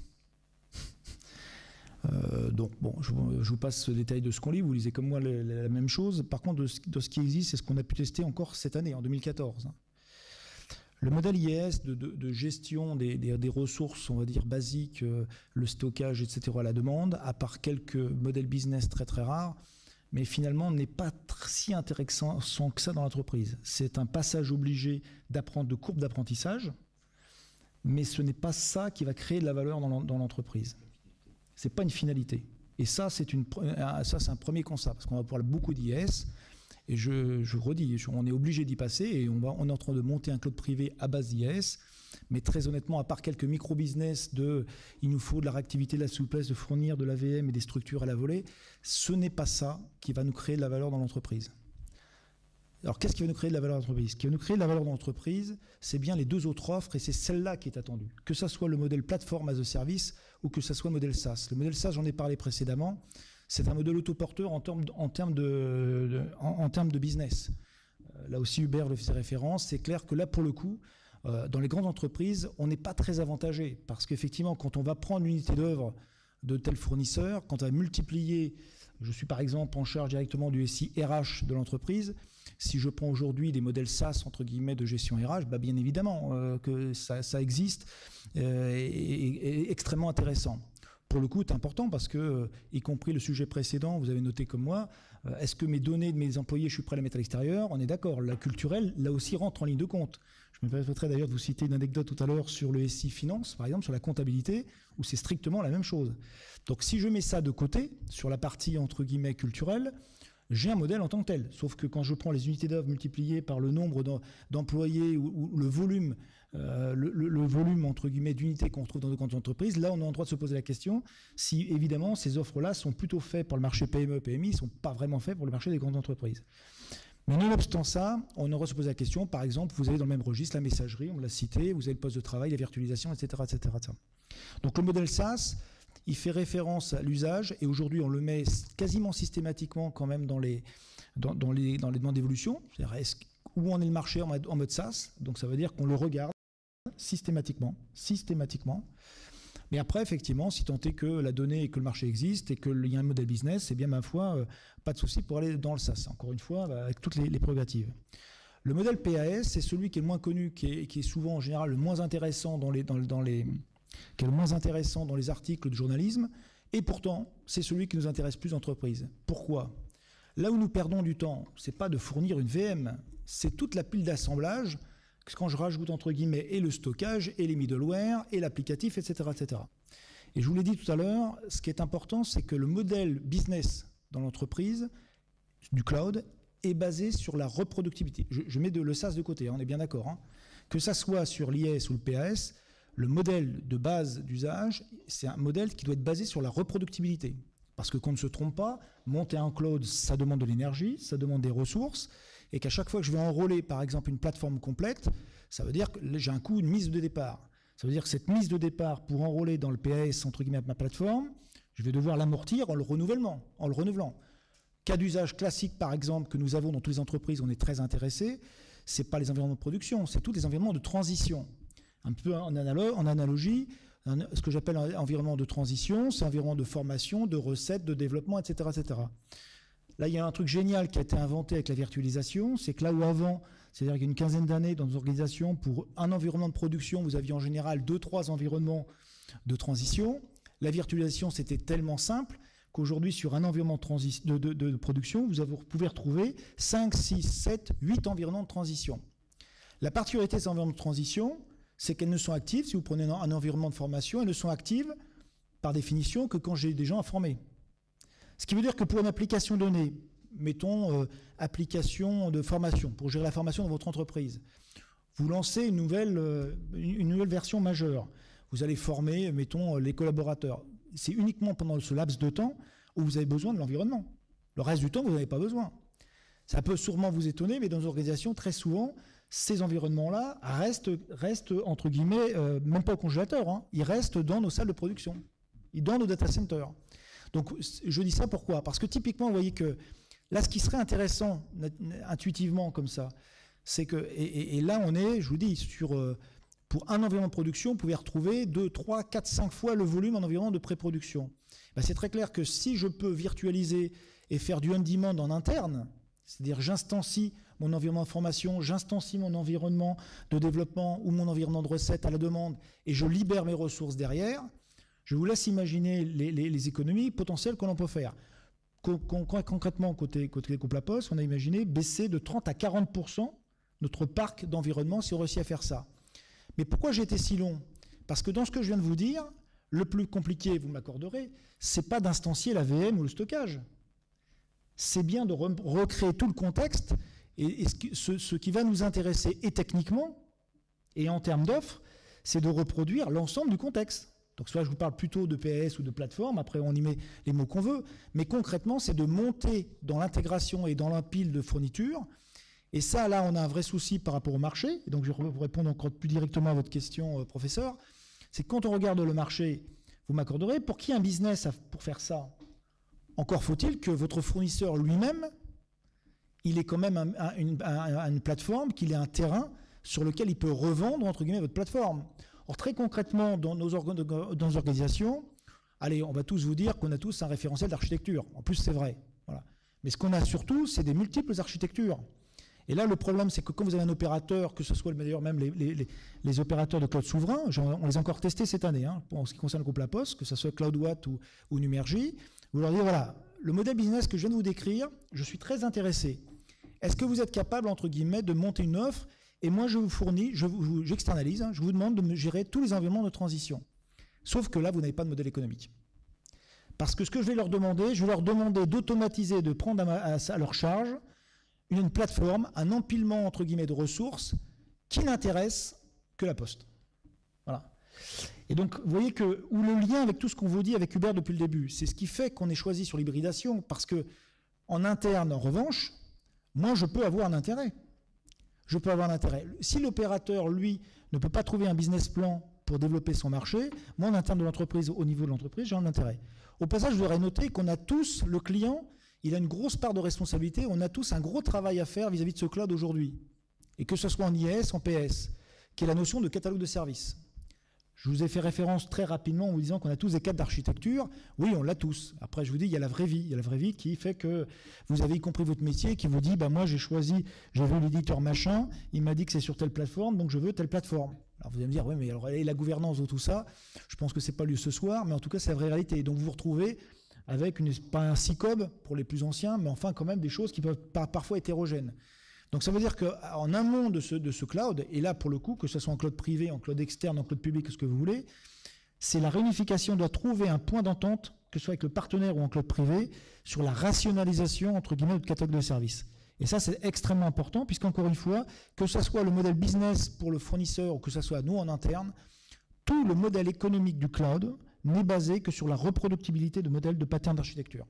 Donc bon, je vous passe le détail de ce qu'on lit, vous lisez comme moi la même chose. Par contre, de ce qui existe, c'est ce qu'on a pu tester encore cette année, en 2014. Le modèle IaaS de gestion des ressources, on va dire basiques, le stockage, etc. à la demande, à part quelques modèles business très très rares, mais finalement n'est pas si intéressant que ça dans l'entreprise. C'est un passage obligé d'apprendre de courbe d'apprentissage, mais ce n'est pas ça qui va créer de la valeur dans l'entreprise. Ce n'est pas une finalité. Et ça, c'est un premier constat, parce qu'on va parler beaucoup d'IaaS, et je redis, on est obligé d'y passer, et on est en train de monter un cloud privé à base d'IaaS, mais très honnêtement, à part quelques micro-business il nous faut de la réactivité, de la souplesse, de fournir de l'AVM et des structures à la volée, ce n'est pas ça qui va nous créer de la valeur dans l'entreprise. Alors, qu'est-ce qui va nous créer de la valeur dans l'entreprise ? Ce qui va nous créer de la valeur dans l'entreprise, c'est bien les deux autres offres, et c'est celle-là qui est attendue. Que ça soit le modèle plateforme as a service ou que ça soit le modèle SaaS. Le modèle SaaS, j'en ai parlé précédemment, c'est un modèle autoporteur en termes de business. Là aussi, Hubert le faisait référence. C'est clair que là, pour le coup, dans les grandes entreprises, on n'est pas très avantagé. Parce qu'effectivement, quand on va prendre l'unité d'œuvre de tel fournisseur, quand on va multiplier, je suis par exemple en charge directement du SI RH de l'entreprise, si je prends aujourd'hui des modèles SaaS, entre guillemets, de gestion RH, bah bien évidemment que ça existe et extrêmement intéressant. Pour le coup, c'est important parce que, y compris le sujet précédent, vous avez noté comme moi, est-ce que mes données de mes employés, je suis prêt à les mettre à l'extérieur ? On est d'accord. La culturelle, là aussi, rentre en ligne de compte. Je me permettrai d'ailleurs de vous citer une anecdote tout à l'heure sur le SI Finance, par exemple, sur la comptabilité, où c'est strictement la même chose. Donc, si je mets ça de côté, sur la partie, entre guillemets, culturelle, j'ai un modèle en tant que tel. Sauf que quand je prends les unités d'œuvre multipliées par le nombre d'employés ou le volume, entre guillemets, d'unités qu'on retrouve dans de grandes entreprises, là, on a le droit de se poser la question si, évidemment, ces offres-là sont plutôt faites pour le marché PME, PMI, ne sont pas vraiment faites pour le marché des grandes entreprises. Mais nonobstant ça, on a le droit de se poser la question, par exemple, vous avez dans le même registre la messagerie, on l'a cité, vous avez le poste de travail, la virtualisation, etc., etc., etc. Donc le modèle SaaS, il fait référence à l'usage, et aujourd'hui, on le met quasiment systématiquement quand même dans les demandes d'évolution. C'est-à-dire, où en est le marché en mode SaaS? Donc ça veut dire qu'on le regarde systématiquement. Mais après, effectivement, si tant est que la donnée et que le marché existe et qu'il y a un modèle business, c'est bien, ma foi, pas de souci pour aller dans le SaaS. Encore une fois, avec toutes les prérogatives. Le modèle PAS, c'est celui qui est le moins connu, qui est souvent en général le moins intéressant dans les articles de journalisme, et pourtant, c'est celui qui nous intéresse plus d'entreprises. Pourquoi? Là où nous perdons du temps, c'est pas de fournir une VM, c'est toute la pile d'assemblage, quand je rajoute entre guillemets et le stockage, et les middleware, et l'applicatif, etc., etc. Et je vous l'ai dit tout à l'heure, ce qui est important, c'est que le modèle business dans l'entreprise, du cloud, est basé sur la reproductibilité. Je mets le SaaS de côté, on est bien d'accord. Hein. Que ça soit sur l'IS ou le PAS, le modèle de base d'usage, c'est un modèle qui doit être basé sur la reproductibilité. Parce que qu'on ne se trompe pas, monter un cloud, ça demande de l'énergie, ça demande des ressources, et qu'à chaque fois que je vais enrôler, par exemple, une plateforme complète, ça veut dire que j'ai un coût, une mise de départ. Ça veut dire que cette mise de départ pour enrôler dans le PAS, entre guillemets, ma plateforme, je vais devoir l'amortir en le renouvelant. Cas d'usage classique, par exemple, que nous avons dans toutes les entreprises, on est très intéressés, ce n'est pas les environnements de production, c'est tous les environnements de transition. Un peu en analogie, ce que j'appelle un environnement de transition, c'est un environnement de formation, de recettes, de développement, etc., etc. Là, il y a un truc génial qui a été inventé avec la virtualisation, c'est que là où avant, c'est-à-dire qu'il y a une quinzaine d'années dans nos organisations, pour un environnement de production, vous aviez en général 2-3 environnements de transition. La virtualisation, c'était tellement simple qu'aujourd'hui, sur un environnement de production, vous pouvez retrouver 5, 6, 7, 8 environnements de transition. La particularité de ces environnements de transition, c'est qu'elles ne sont actives, si vous prenez un environnement de formation, elles ne sont actives, par définition, que quand j'ai des gens à former. Ce qui veut dire que pour une application donnée, mettons application de formation, pour gérer la formation dans votre entreprise, vous lancez une nouvelle version majeure. Vous allez former, mettons, les collaborateurs. C'est uniquement pendant ce laps de temps où vous avez besoin de l'environnement. Le reste du temps, vous n'en avez pas besoin. Ça peut sûrement vous étonner, mais dans nos organisations, très souvent, ces environnements-là restent entre guillemets, même pas au congélateur, hein, ils restent dans nos salles de production, dans nos data centers. Donc, je dis ça pourquoi? Parce que typiquement, vous voyez que là, ce qui serait intéressant, intuitivement comme ça, c'est que, et là, on est, je vous dis, pour un environnement de production, vous pouvez retrouver 2, 3, 4, 5 fois le volume en environnement de pré-production. Ben, c'est très clair que si je peux virtualiser et faire du on-demand en interne, c'est-à-dire j'instancie mon environnement de formation, j'instancie mon environnement de développement ou mon environnement de recette à la demande et je libère mes ressources derrière, je vous laisse imaginer les économies potentielles que l'on peut faire. Concrètement, côté groupe La Poste, on a imaginé baisser de 30 à 40% notre parc d'environnement si on réussit à faire ça. Mais pourquoi j'ai été si long? Parce que dans ce que je viens de vous dire, le plus compliqué, vous m'accorderez, c'est pas d'instancier la VM ou le stockage. C'est bien de recréer tout le contexte et ce qui va nous intéresser et techniquement et en termes d'offres, c'est de reproduire l'ensemble du contexte. Donc soit je vous parle plutôt de PAS ou de plateforme, après on y met les mots qu'on veut, mais concrètement c'est de monter dans l'intégration et dans la pile de fournitures. Et ça, là, on a un vrai souci par rapport au marché. Et donc je vais vous répondre encore plus directement à votre question, professeur. C'est que quand on regarde le marché, vous m'accorderez, pour qui un business pour faire ça? Encore faut-il que votre fournisseur lui-même, il ait quand même une plateforme, qu'il ait un terrain sur lequel il peut revendre, entre guillemets, votre plateforme. Or, très concrètement, dans nos organisations, allez, on va tous vous dire qu'on a tous un référentiel d'architecture. En plus, c'est vrai. Voilà. Mais ce qu'on a surtout, c'est des multiples architectures. Et là, le problème, c'est que quand vous avez un opérateur, que ce soit d'ailleurs même les opérateurs de cloud souverain, on les a encore testés cette année, hein, en ce qui concerne le groupe La Poste, que ce soit CloudWatt ou Numergy, vous leur dites, voilà, le modèle business que je viens de vous décrire, je suis très intéressé. Est-ce que vous êtes capable, entre guillemets, de monter une offre? Et moi, je vous fournis, j'externalise, hein, je vous demande de me gérer tous les environnements de transition. Sauf que là, vous n'avez pas de modèle économique. Parce que ce que je vais leur demander d'automatiser, de prendre à leur charge une plateforme, un empilement entre guillemets de ressources qui n'intéresse que la Poste. Voilà. Et donc, vous voyez que, ou le lien avec tout ce qu'on vous dit avec Hubert depuis le début, c'est ce qui fait qu'on est choisi sur l'hybridation, parce que en interne, en revanche, moi, je peux avoir un intérêt. Je peux avoir un intérêt. Si l'opérateur, lui, ne peut pas trouver un business plan pour développer son marché, moi, en interne de l'entreprise, au niveau de l'entreprise, j'ai un intérêt. Au passage, je voudrais noter qu'on a tous, le client, il a une grosse part de responsabilité, on a tous un gros travail à faire vis-à-vis de ce cloud aujourd'hui. Et que ce soit en IS, en PS, qui est la notion de catalogue de services. Je vous ai fait référence très rapidement en vous disant qu'on a tous des cadres d'architecture. Oui, on l'a tous. Après, je vous dis, il y a la vraie vie. Il y a la vraie vie qui fait que vous avez compris votre métier, qui vous dit, bah, moi, j'ai vu l'éditeur machin, il m'a dit que c'est sur telle plateforme, donc je veux telle plateforme. Alors, vous allez me dire, oui, mais alors, et la gouvernance de tout ça, je pense que c'est pas lieu ce soir, mais en tout cas, c'est la vraie réalité. Et donc, vous vous retrouvez avec pas un SICOB pour les plus anciens, mais enfin, quand même, des choses qui peuvent parfois hétérogènes. Donc ça veut dire qu'en amont de ce cloud, et là pour le coup, que ce soit en cloud privé, en cloud externe, en cloud public, ce que vous voulez, c'est la réunification doit trouver un point d'entente, que ce soit avec le partenaire ou en cloud privé, sur la rationalisation, entre guillemets, de catalogue de services. Et ça, c'est extrêmement important, puisqu'encore une fois, que ce soit le modèle business pour le fournisseur ou que ce soit nous en interne, tout le modèle économique du cloud n'est basé que sur la reproductibilité de modèles de patterns d'architecture.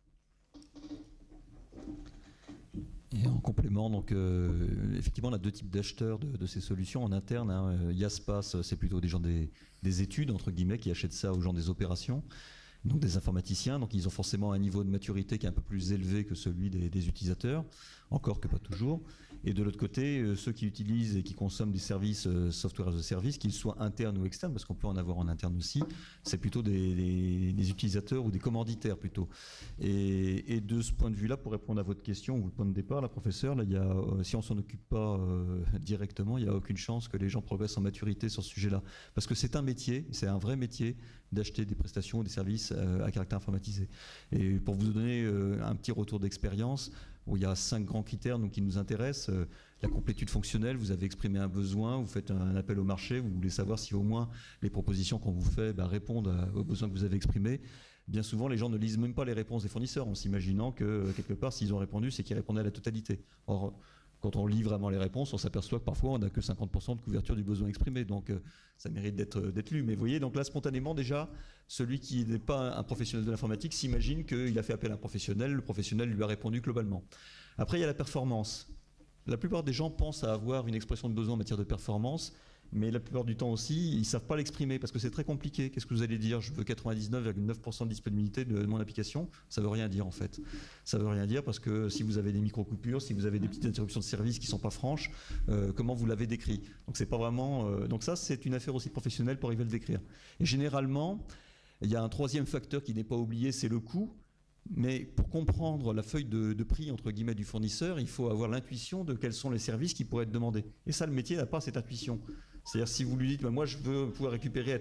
Et en complément, donc effectivement, on a deux types d'acheteurs de ces solutions en interne. Yaspace, c'est plutôt des gens des études, entre guillemets, qui achètent ça aux gens des opérations, donc des informaticiens. Donc ils ont forcément un niveau de maturité qui est un peu plus élevé que celui des utilisateurs, encore que pas toujours. Et de l'autre côté, ceux qui utilisent et qui consomment des services software as a service, qu'ils soient internes ou externes, parce qu'on peut en avoir en interne aussi, c'est plutôt des utilisateurs ou des commanditaires plutôt. Et de ce point de vue-là, pour répondre à votre question, ou le point de départ, la professeure, là, si on ne s'en occupe pas directement, il n'y a aucune chance que les gens progressent en maturité sur ce sujet-là. Parce que c'est un métier, c'est un vrai métier d'acheter des prestations ou des services à caractère informatisé. Et pour vous donner un petit retour d'expérience, où il y a 5 grands critères qui nous intéressent. La complétude fonctionnelle, vous avez exprimé un besoin, vous faites un appel au marché, vous voulez savoir si au moins les propositions qu'on vous fait répondent aux besoins que vous avez exprimés. Bien souvent, les gens ne lisent même pas les réponses des fournisseurs en s'imaginant que quelque part, s'ils ont répondu, c'est qu'ils répondaient à la totalité. Or, quand on lit vraiment les réponses, on s'aperçoit que parfois on n'a que 50% de couverture du besoin exprimé, donc ça mérite d'être lu. Mais vous voyez, donc là spontanément déjà, celui qui n'est pas un professionnel de l'informatique s'imagine qu'il a fait appel à un professionnel, le professionnel lui a répondu globalement. Après il y a la performance. La plupart des gens pensent à avoir une expression de besoin en matière de performance, mais la plupart du temps aussi, ils ne savent pas l'exprimer parce que c'est très compliqué. Qu'est-ce que vous allez dire? Je veux 99,9% de disponibilité de mon application. Ça ne veut rien dire en fait. Ça ne veut rien dire parce que si vous avez des micro-coupures, si vous avez des petites interruptions de service qui ne sont pas franches, comment vous l'avez décrit? Donc c'est pas vraiment. Donc ça, c'est une affaire aussi professionnelle pour arriver à le décrire. Et généralement, il y a un troisième facteur qui n'est pas oublié, c'est le coût. Mais pour comprendre la feuille de prix entre guillemets du fournisseur, il faut avoir l'intuition de quels sont les services qui pourraient être demandés. Et ça, le métier n'a pas cette intuition. C'est-à-dire si vous lui dites, moi je veux pouvoir récupérer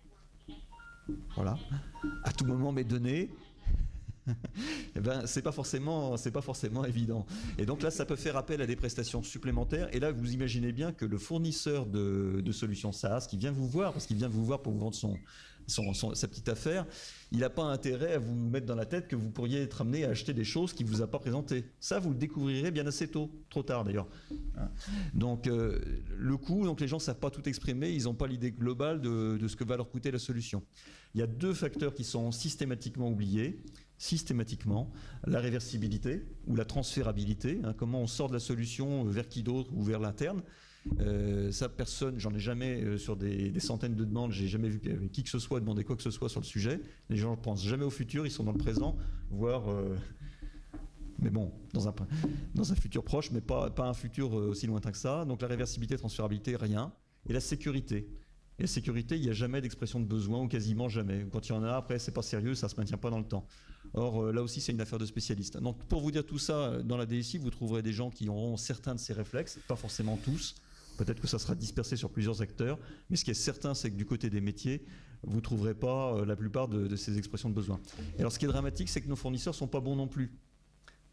à tout moment mes données, eh ben, c'est pas forcément évident. Et donc là, ça peut faire appel à des prestations supplémentaires. Et là, vous imaginez bien que le fournisseur de solutions SaaS qui vient vous voir, parce qu'il vient vous voir pour vous vendre sa petite affaire, il n'a pas intérêt à vous mettre dans la tête que vous pourriez être amené à acheter des choses qu'il ne vous a pas présentées. Ça, vous le découvrirez bien assez tôt, trop tard d'ailleurs. Donc le coût, donc les gens ne savent pas tout exprimer, ils n'ont pas l'idée globale de ce que va leur coûter la solution. Il y a deux facteurs qui sont systématiquement oubliés. Systématiquement, la réversibilité ou la transférabilité, comment on sort de la solution vers qui d'autre ou vers l'interne. Ça, personne, j'en ai jamais sur des centaines de demandes, j'ai jamais vu qui que ce soit demander quoi que ce soit sur le sujet. Les gens ne pensent jamais au futur, ils sont dans le présent, voire mais bon, dans un futur proche, mais pas un futur aussi lointain que ça. Donc la réversibilité, transférabilité, rien. Et la sécurité. Et la sécurité, il n'y a jamais d'expression de besoin, ou quasiment jamais. Quand il y en a, après, c'est pas sérieux, ça se maintient pas dans le temps. Or, là aussi, c'est une affaire de spécialistes. Donc, pour vous dire tout ça, dans la DSI, vous trouverez des gens qui auront certains de ces réflexes, pas forcément tous. Peut-être que ça sera dispersé sur plusieurs acteurs. Mais ce qui est certain, c'est que du côté des métiers, vous ne trouverez pas la plupart de ces expressions de besoin. Et alors, ce qui est dramatique, c'est que nos fournisseurs ne sont pas bons non plus.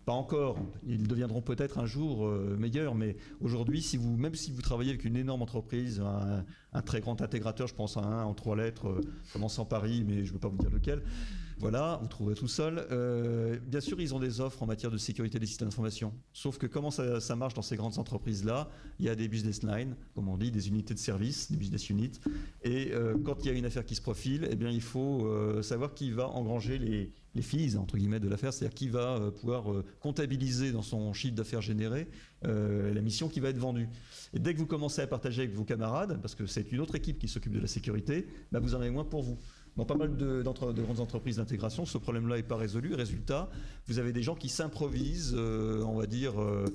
Pas encore, ils deviendront peut-être un jour meilleurs, mais aujourd'hui, même si vous travaillez avec une énorme entreprise, un très grand intégrateur, je pense à un en 3 lettres, commençant Paris, mais je ne veux pas vous dire lequel, voilà, vous trouverez tout seul. Bien sûr, ils ont des offres en matière de sécurité des systèmes d'information. Sauf que comment ça marche dans ces grandes entreprises-là? Il y a des business lines, comme on dit, des unités de service, des business units. Et quand il y a une affaire qui se profile, eh bien, il faut savoir qui va engranger les fees, entre guillemets, de l'affaire, c'est-à-dire qui va pouvoir comptabiliser dans son chiffre d'affaires généré la mission qui va être vendue. Et dès que vous commencez à partager avec vos camarades, parce que c'est une autre équipe qui s'occupe de la sécurité, bah vous en avez moins pour vous. Dans pas mal de grandes entreprises d'intégration, ce problème-là n'est pas résolu. Résultat, vous avez des gens qui s'improvisent, on va dire,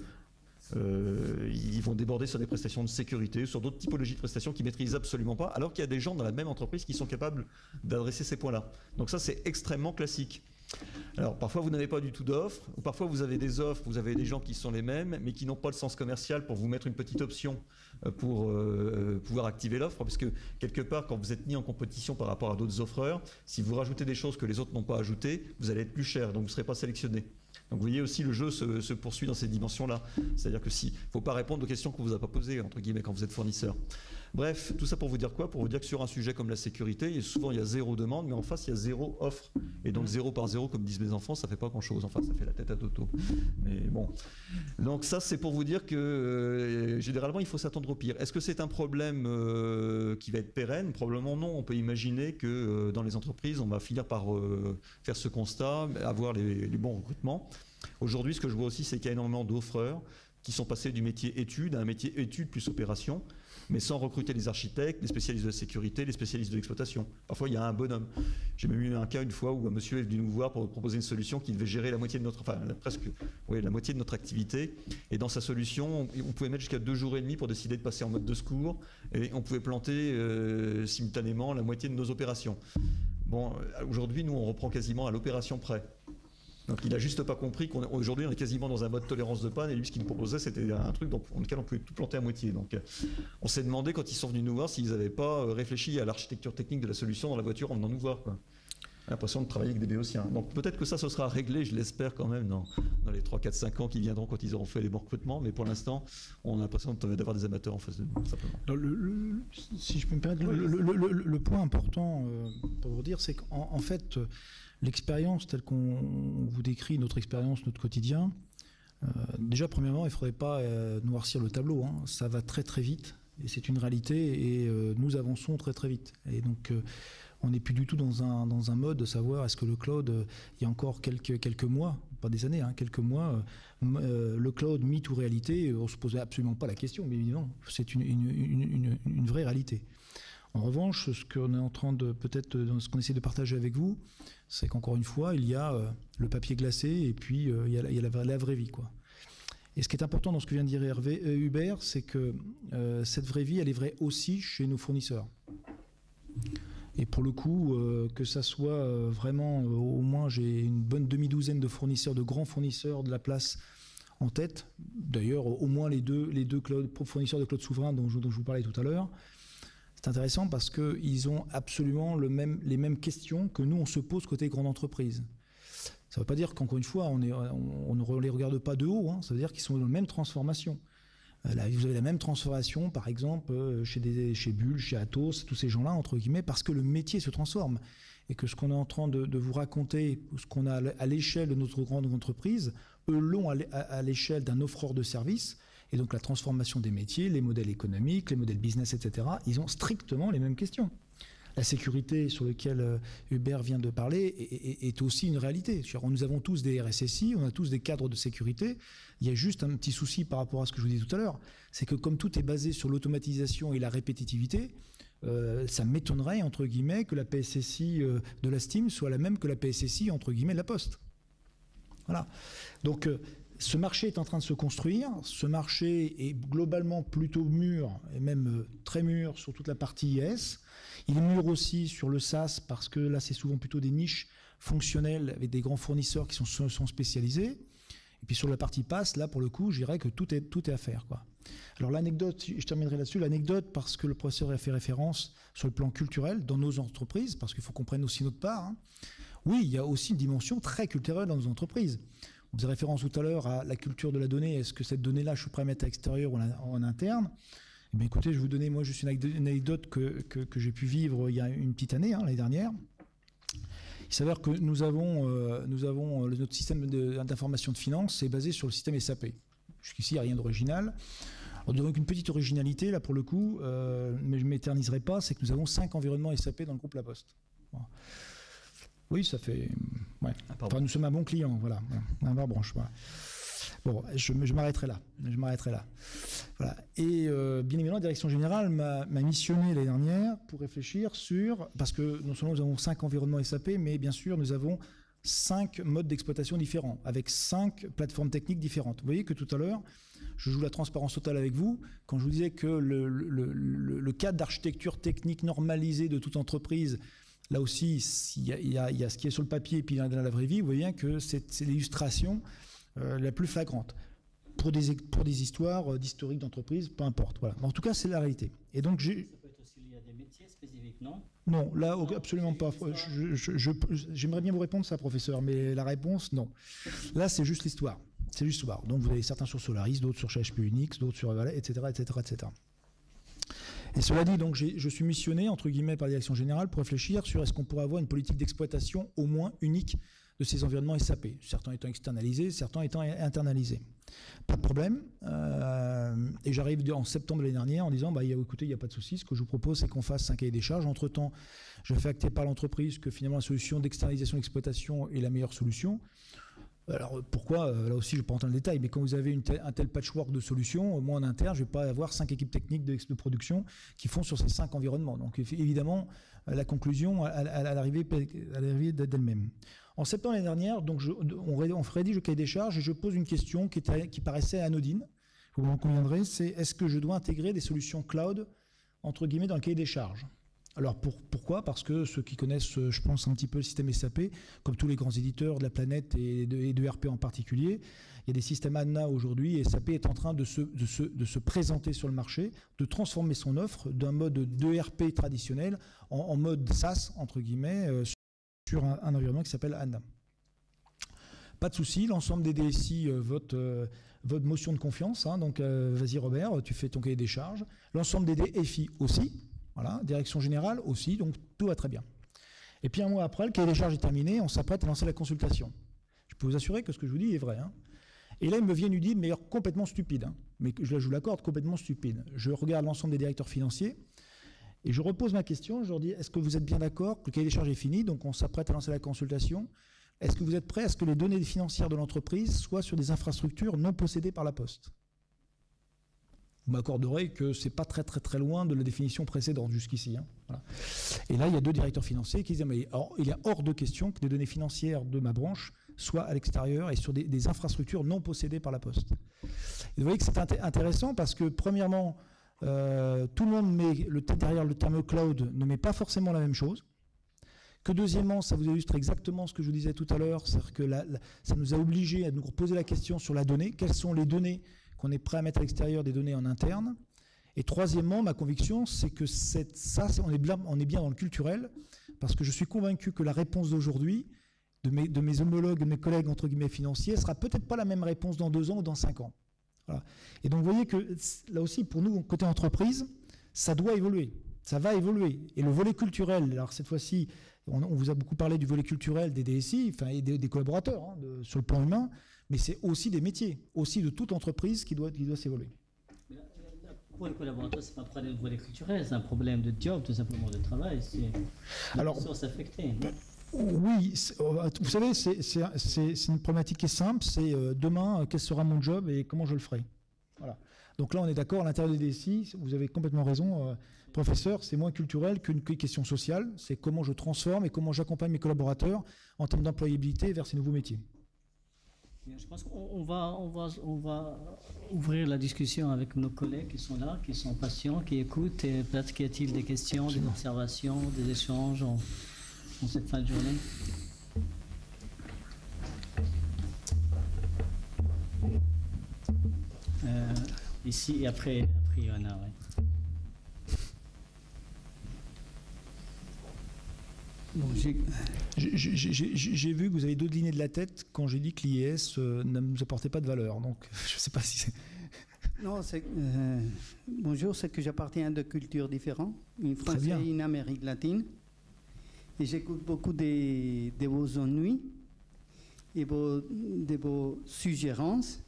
ils vont déborder sur des prestations de sécurité, sur d'autres typologies de prestations qu'ils ne maîtrisent absolument pas, alors qu'il y a des gens dans la même entreprise qui sont capables d'adresser ces points-là. Donc ça, c'est extrêmement classique. Alors parfois vous n'avez pas du tout d'offres, ou parfois vous avez des offres, vous avez des gens qui sont les mêmes, mais qui n'ont pas le sens commercial pour vous mettre une petite option pour pouvoir activer l'offre, parce que quelque part quand vous êtes mis en compétition par rapport à d'autres offreurs, si vous rajoutez des choses que les autres n'ont pas ajoutées, vous allez être plus cher, donc vous ne serez pas sélectionné. Donc vous voyez aussi le jeu se poursuit dans ces dimensions-là. C'est-à-dire que il ne faut pas répondre aux questions qu'on ne vous a pas posées, entre guillemets, quand vous êtes fournisseur. Bref, tout ça pour vous dire quoi? Pour vous dire que sur un sujet comme la sécurité, souvent il y a 0 demande, mais en face il y a 0 offre. Et donc 0 par 0, comme disent mes enfants, ça ne fait pas grand-chose. Enfin, ça fait la tête à Toto. Mais bon. Donc ça, c'est pour vous dire que généralement, il faut s'attendre au pire. Est-ce que c'est un problème qui va être pérenne? Probablement non. On peut imaginer que dans les entreprises, on va finir par faire ce constat, avoir les bons recrutements. Aujourd'hui, ce que je vois aussi, c'est qu'il y a énormément d'offreurs qui sont passés du métier études à un métier études plus opération, mais sans recruter les architectes, les spécialistes de la sécurité, les spécialistes de l'exploitation. Parfois, il y a un bonhomme. J'ai même eu un cas une fois où un monsieur est venu nous voir pour proposer une solution qui devait gérer la moitié de notre, enfin presque, oui, la moitié de notre activité. Et dans sa solution, on pouvait mettre jusqu'à 2 jours et demi pour décider de passer en mode de secours, et on pouvait planter simultanément la moitié de nos opérations. Bon, aujourd'hui, nous, on reprend quasiment à l'opération près. Donc il n'a juste pas compris qu'aujourd'hui on est quasiment dans un mode tolérance de panne, et lui ce qu'il nous proposait c'était un truc dans lequel on pouvait tout planter à moitié. Donc on s'est demandé quand ils sont venus nous voir s'ils n'avaient pas réfléchi à l'architecture technique de la solution dans la voiture en venant nous voir, quoi. On a l'impression de travailler avec des béotiens. Donc peut-être que ça se sera réglé, je l'espère quand même, dans les 3, 4, 5 ans qui viendront quand ils auront fait les bons recrutements, mais pour l'instant on a l'impression d'avoir des amateurs en face de nous, simplement. Alors, si je peux me permettre, le point important pour vous dire, c'est qu'en fait l'expérience telle qu'on vous décrit, notre expérience, notre quotidien, déjà premièrement il ne faudrait pas noircir le tableau, hein. Ça va très très vite et c'est une réalité, et nous avançons très très vite, et donc on n'est plus du tout dans un mode de savoir est-ce que le cloud, il y a encore quelques mois, pas des années, hein, quelques mois, le cloud mythe ou réalité, on ne se posait absolument pas la question, mais évidemment c'est une vraie réalité. En revanche, ce qu'on est en train de, peut-être, ce qu'on essaie de partager avec vous, c'est qu'encore une fois, il y a le papier glacé, et puis il y a la vraie vie, quoi. Et ce qui est important dans ce que vient de dire Hubert, c'est que cette vraie vie, elle est vraie aussi chez nos fournisseurs. Et pour le coup, que ça soit vraiment, au moins j'ai une bonne demi-douzaine de fournisseurs, de grands fournisseurs de la place en tête. D'ailleurs, au moins les deux fournisseurs de cloud souverain dont je vous parlais tout à l'heure. C'est intéressant parce qu'ils ont absolument les mêmes questions que nous, on se pose côté grande entreprise. Ça ne veut pas dire qu'encore une fois, on ne les regarde pas de haut, hein. Ça veut dire qu'ils sont dans la même transformation. Là, vous avez la même transformation, par exemple, chez Bull, chez Atos, tous ces gens-là, entre guillemets, parce que le métier se transforme. Et que ce qu'on est en train de vous raconter, ce qu'on a à l'échelle de notre grande entreprise, eux l'ont à l'échelle d'un offreur de services. Et donc la transformation des métiers, les modèles économiques, les modèles business, etc., ils ont strictement les mêmes questions. La sécurité sur laquelle Hubert vient de parler est aussi une réalité. Nous avons tous des RSSI, on a tous des cadres de sécurité. Il y a juste un petit souci par rapport à ce que je vous disais tout à l'heure, c'est que comme tout est basé sur l'automatisation et la répétitivité, ça m'étonnerait, entre guillemets, que la PSSI de la Steam soit la même que la PSSI, entre guillemets, de la Poste. Voilà. Donc ce marché est en train de se construire. Ce marché est globalement plutôt mûr, et même très mûr sur toute la partie IS. Il est mûr aussi sur le SaaS, parce que là, c'est souvent plutôt des niches fonctionnelles avec des grands fournisseurs qui sont spécialisés. Et puis sur la partie PaaS, là, pour le coup, je dirais que tout est à faire, quoi. Alors l'anecdote, je terminerai là-dessus, l'anecdote, parce que le professeur a fait référence sur le plan culturel dans nos entreprises, parce qu'il faut qu'on prenne aussi notre part, hein. Oui, il y a aussi une dimension très culturelle dans nos entreprises. On faisait référence tout à l'heure à la culture de la donnée. Est-ce que cette donnée-là, je suis prêt à mettre à l'extérieur ou en interne? Eh bien, écoutez, je vais vous donner, moi, juste une anecdote que j'ai pu vivre il y a une petite année, l'année dernière. Il s'avère que nous avons notre système d'information de finance est basé sur le système SAP. Jusqu'ici, il n'y a rien d'original. Donc une petite originalité, là, pour le coup, mais je ne m'éterniserai pas, c'est que nous avons 5 environnements SAP dans le groupe La Poste. Voilà. Oui, ça fait... Ouais. Enfin, nous sommes un bon client, voilà. Un bar branche, voilà. Bon, je m'arrêterai là. Voilà. Et bien évidemment, la direction générale m'a missionné l'année dernière pour réfléchir sur... Parce que non seulement nous avons 5 environnements SAP, mais bien sûr, nous avons 5 modes d'exploitation différents, avec 5 plateformes techniques différentes. Vous voyez que tout à l'heure, je joue la transparence totale avec vous, quand je vous disais que le cadre d'architecture technique normalisé de toute entreprise, là aussi, il y a ce qui est sur le papier et puis dans la vraie vie, vous voyez bien que c'est l'illustration la plus flagrante. Pour des histoires d'historique d'entreprise, peu importe. Voilà. En tout cas, c'est la réalité. Et donc, ça peut être aussi lié à des métiers spécifiques, non? Non, là, absolument pas. J'aimerais bien vous répondre ça, professeur, mais la réponse, non. Là, c'est juste l'histoire. C'est juste l'histoire. Donc, vous avez certains sur Solaris, d'autres sur PHP Unix, d'autres sur etc., etc., etc. Et cela dit, donc, je suis missionné, entre guillemets, par la direction générale pour réfléchir sur est-ce qu'on pourrait avoir une politique d'exploitation au moins unique de ces environnements SAP, certains étant externalisés, certains étant internalisés. Pas de problème. Et j'arrive en septembre de l'année dernière en disant, écoutez, il n'y a pas de souci, ce que je vous propose, c'est qu'on fasse un cahier des charges. Entre-temps, je fais acter par l'entreprise que finalement la solution d'externalisation d'exploitation est la meilleure solution. Alors pourquoi, là aussi je ne vais pas rentrer dans le détail, mais quand vous avez un tel patchwork de solutions, moi en interne, je ne vais pas avoir 5 équipes techniques de production qui font sur ces 5 environnements. Donc évidemment, la conclusion, elle arrivait d'elle-même. En septembre l'année dernière, donc on rédige le cahier des charges et je pose une question qui paraissait anodine. Vous m'en conviendrez, c'est est-ce que je dois intégrer des solutions cloud, entre guillemets, dans le cahier des charges? Alors pourquoi? Parce que ceux qui connaissent, je pense, un petit peu le système SAP, comme tous les grands éditeurs de la planète et de RP en particulier, il y a des systèmes ANA aujourd'hui et SAP est en train de se présenter sur le marché, de transformer son offre d'un mode de RP traditionnel en mode SaaS, entre guillemets, sur un environnement qui s'appelle ANA. Pas de souci, l'ensemble des DSI vote motion de confiance, donc vas-y Robert, tu fais ton cahier des charges. L'ensemble des DFI aussi. Voilà, direction générale aussi, donc tout va très bien. Et puis un mois après, le cahier des charges est terminé, on s'apprête à lancer la consultation. Je peux vous assurer que ce que je vous dis est vrai. Et là, il me vient une idée, mais complètement stupide. Mais je vous l'accorde, complètement stupide. Je regarde l'ensemble des directeurs financiers et je repose ma question. Je leur dis, est-ce que vous êtes bien d'accord que le cahier des charges est fini, donc on s'apprête à lancer la consultation? Est-ce que vous êtes prêts à ce que les données financières de l'entreprise soient sur des infrastructures non possédées par la Poste? Vous m'accorderez que ce n'est pas très très très loin de la définition précédente jusqu'ici. Voilà. Et là, il y a 2 directeurs financiers qui disent mais il est hors de question que les données financières de ma branche soient à l'extérieur et sur des infrastructures non possédées par la Poste. Et vous voyez que c'est intéressant parce que premièrement, tout le monde met derrière le terme cloud ne met pas forcément la même chose. Que deuxièmement, ça vous illustre exactement ce que je vous disais tout à l'heure, c'est-à-dire que ça nous a obligés à nous poser la question sur la donnée. Quelles sont les données qu'on est prêt à mettre à l'extérieur des données en interne? Et troisièmement, ma conviction, c'est que on est bien dans le culturel, parce que je suis convaincu que la réponse d'aujourd'hui, de mes homologues, de mes collègues, entre guillemets, financiers, sera peut-être pas la même réponse dans 2 ans ou dans 5 ans. Voilà. Et donc, vous voyez que là aussi, pour nous, côté entreprise, ça doit évoluer. Ça va évoluer. Et le volet culturel, alors cette fois-ci, on vous a beaucoup parlé du volet culturel des DSI, et des collaborateurs, sur le plan humain, mais c'est aussi des métiers, aussi de toute entreprise qui doit s'évoluer. Pour les collaborateurs, ce n'est pas un problème de volet culturel, c'est un problème de job, tout simplement, de travail. C'est une ressource affectée. Oui, vous savez, c'est une problématique qui est simple, c'est demain, quel sera mon job et comment je le ferai. Voilà. Donc là, on est d'accord, à l'intérieur des DSI, vous avez complètement raison, professeur, c'est moins culturel qu'une question sociale, c'est comment je transforme et comment j'accompagne mes collaborateurs en termes d'employabilité vers ces nouveaux métiers. Je pense qu'on va ouvrir la discussion avec nos collègues qui sont là, qui sont patients, qui écoutent, et peut-être qu'il y a-t-il des questions, des observations, des échanges en cette fin de journée. Ici et après il y en a, ouais. Bon, j'ai vu que vous avez decliné de la tête quand j'ai dit que l'IS ne nous apportait pas de valeur. Donc, je ne sais pas si c'est... Non, bonjour, c'est que j'appartiens à deux cultures différentes, une française et une Amérique latine. Et j'écoute beaucoup de vos ennuis et de vos suggérances.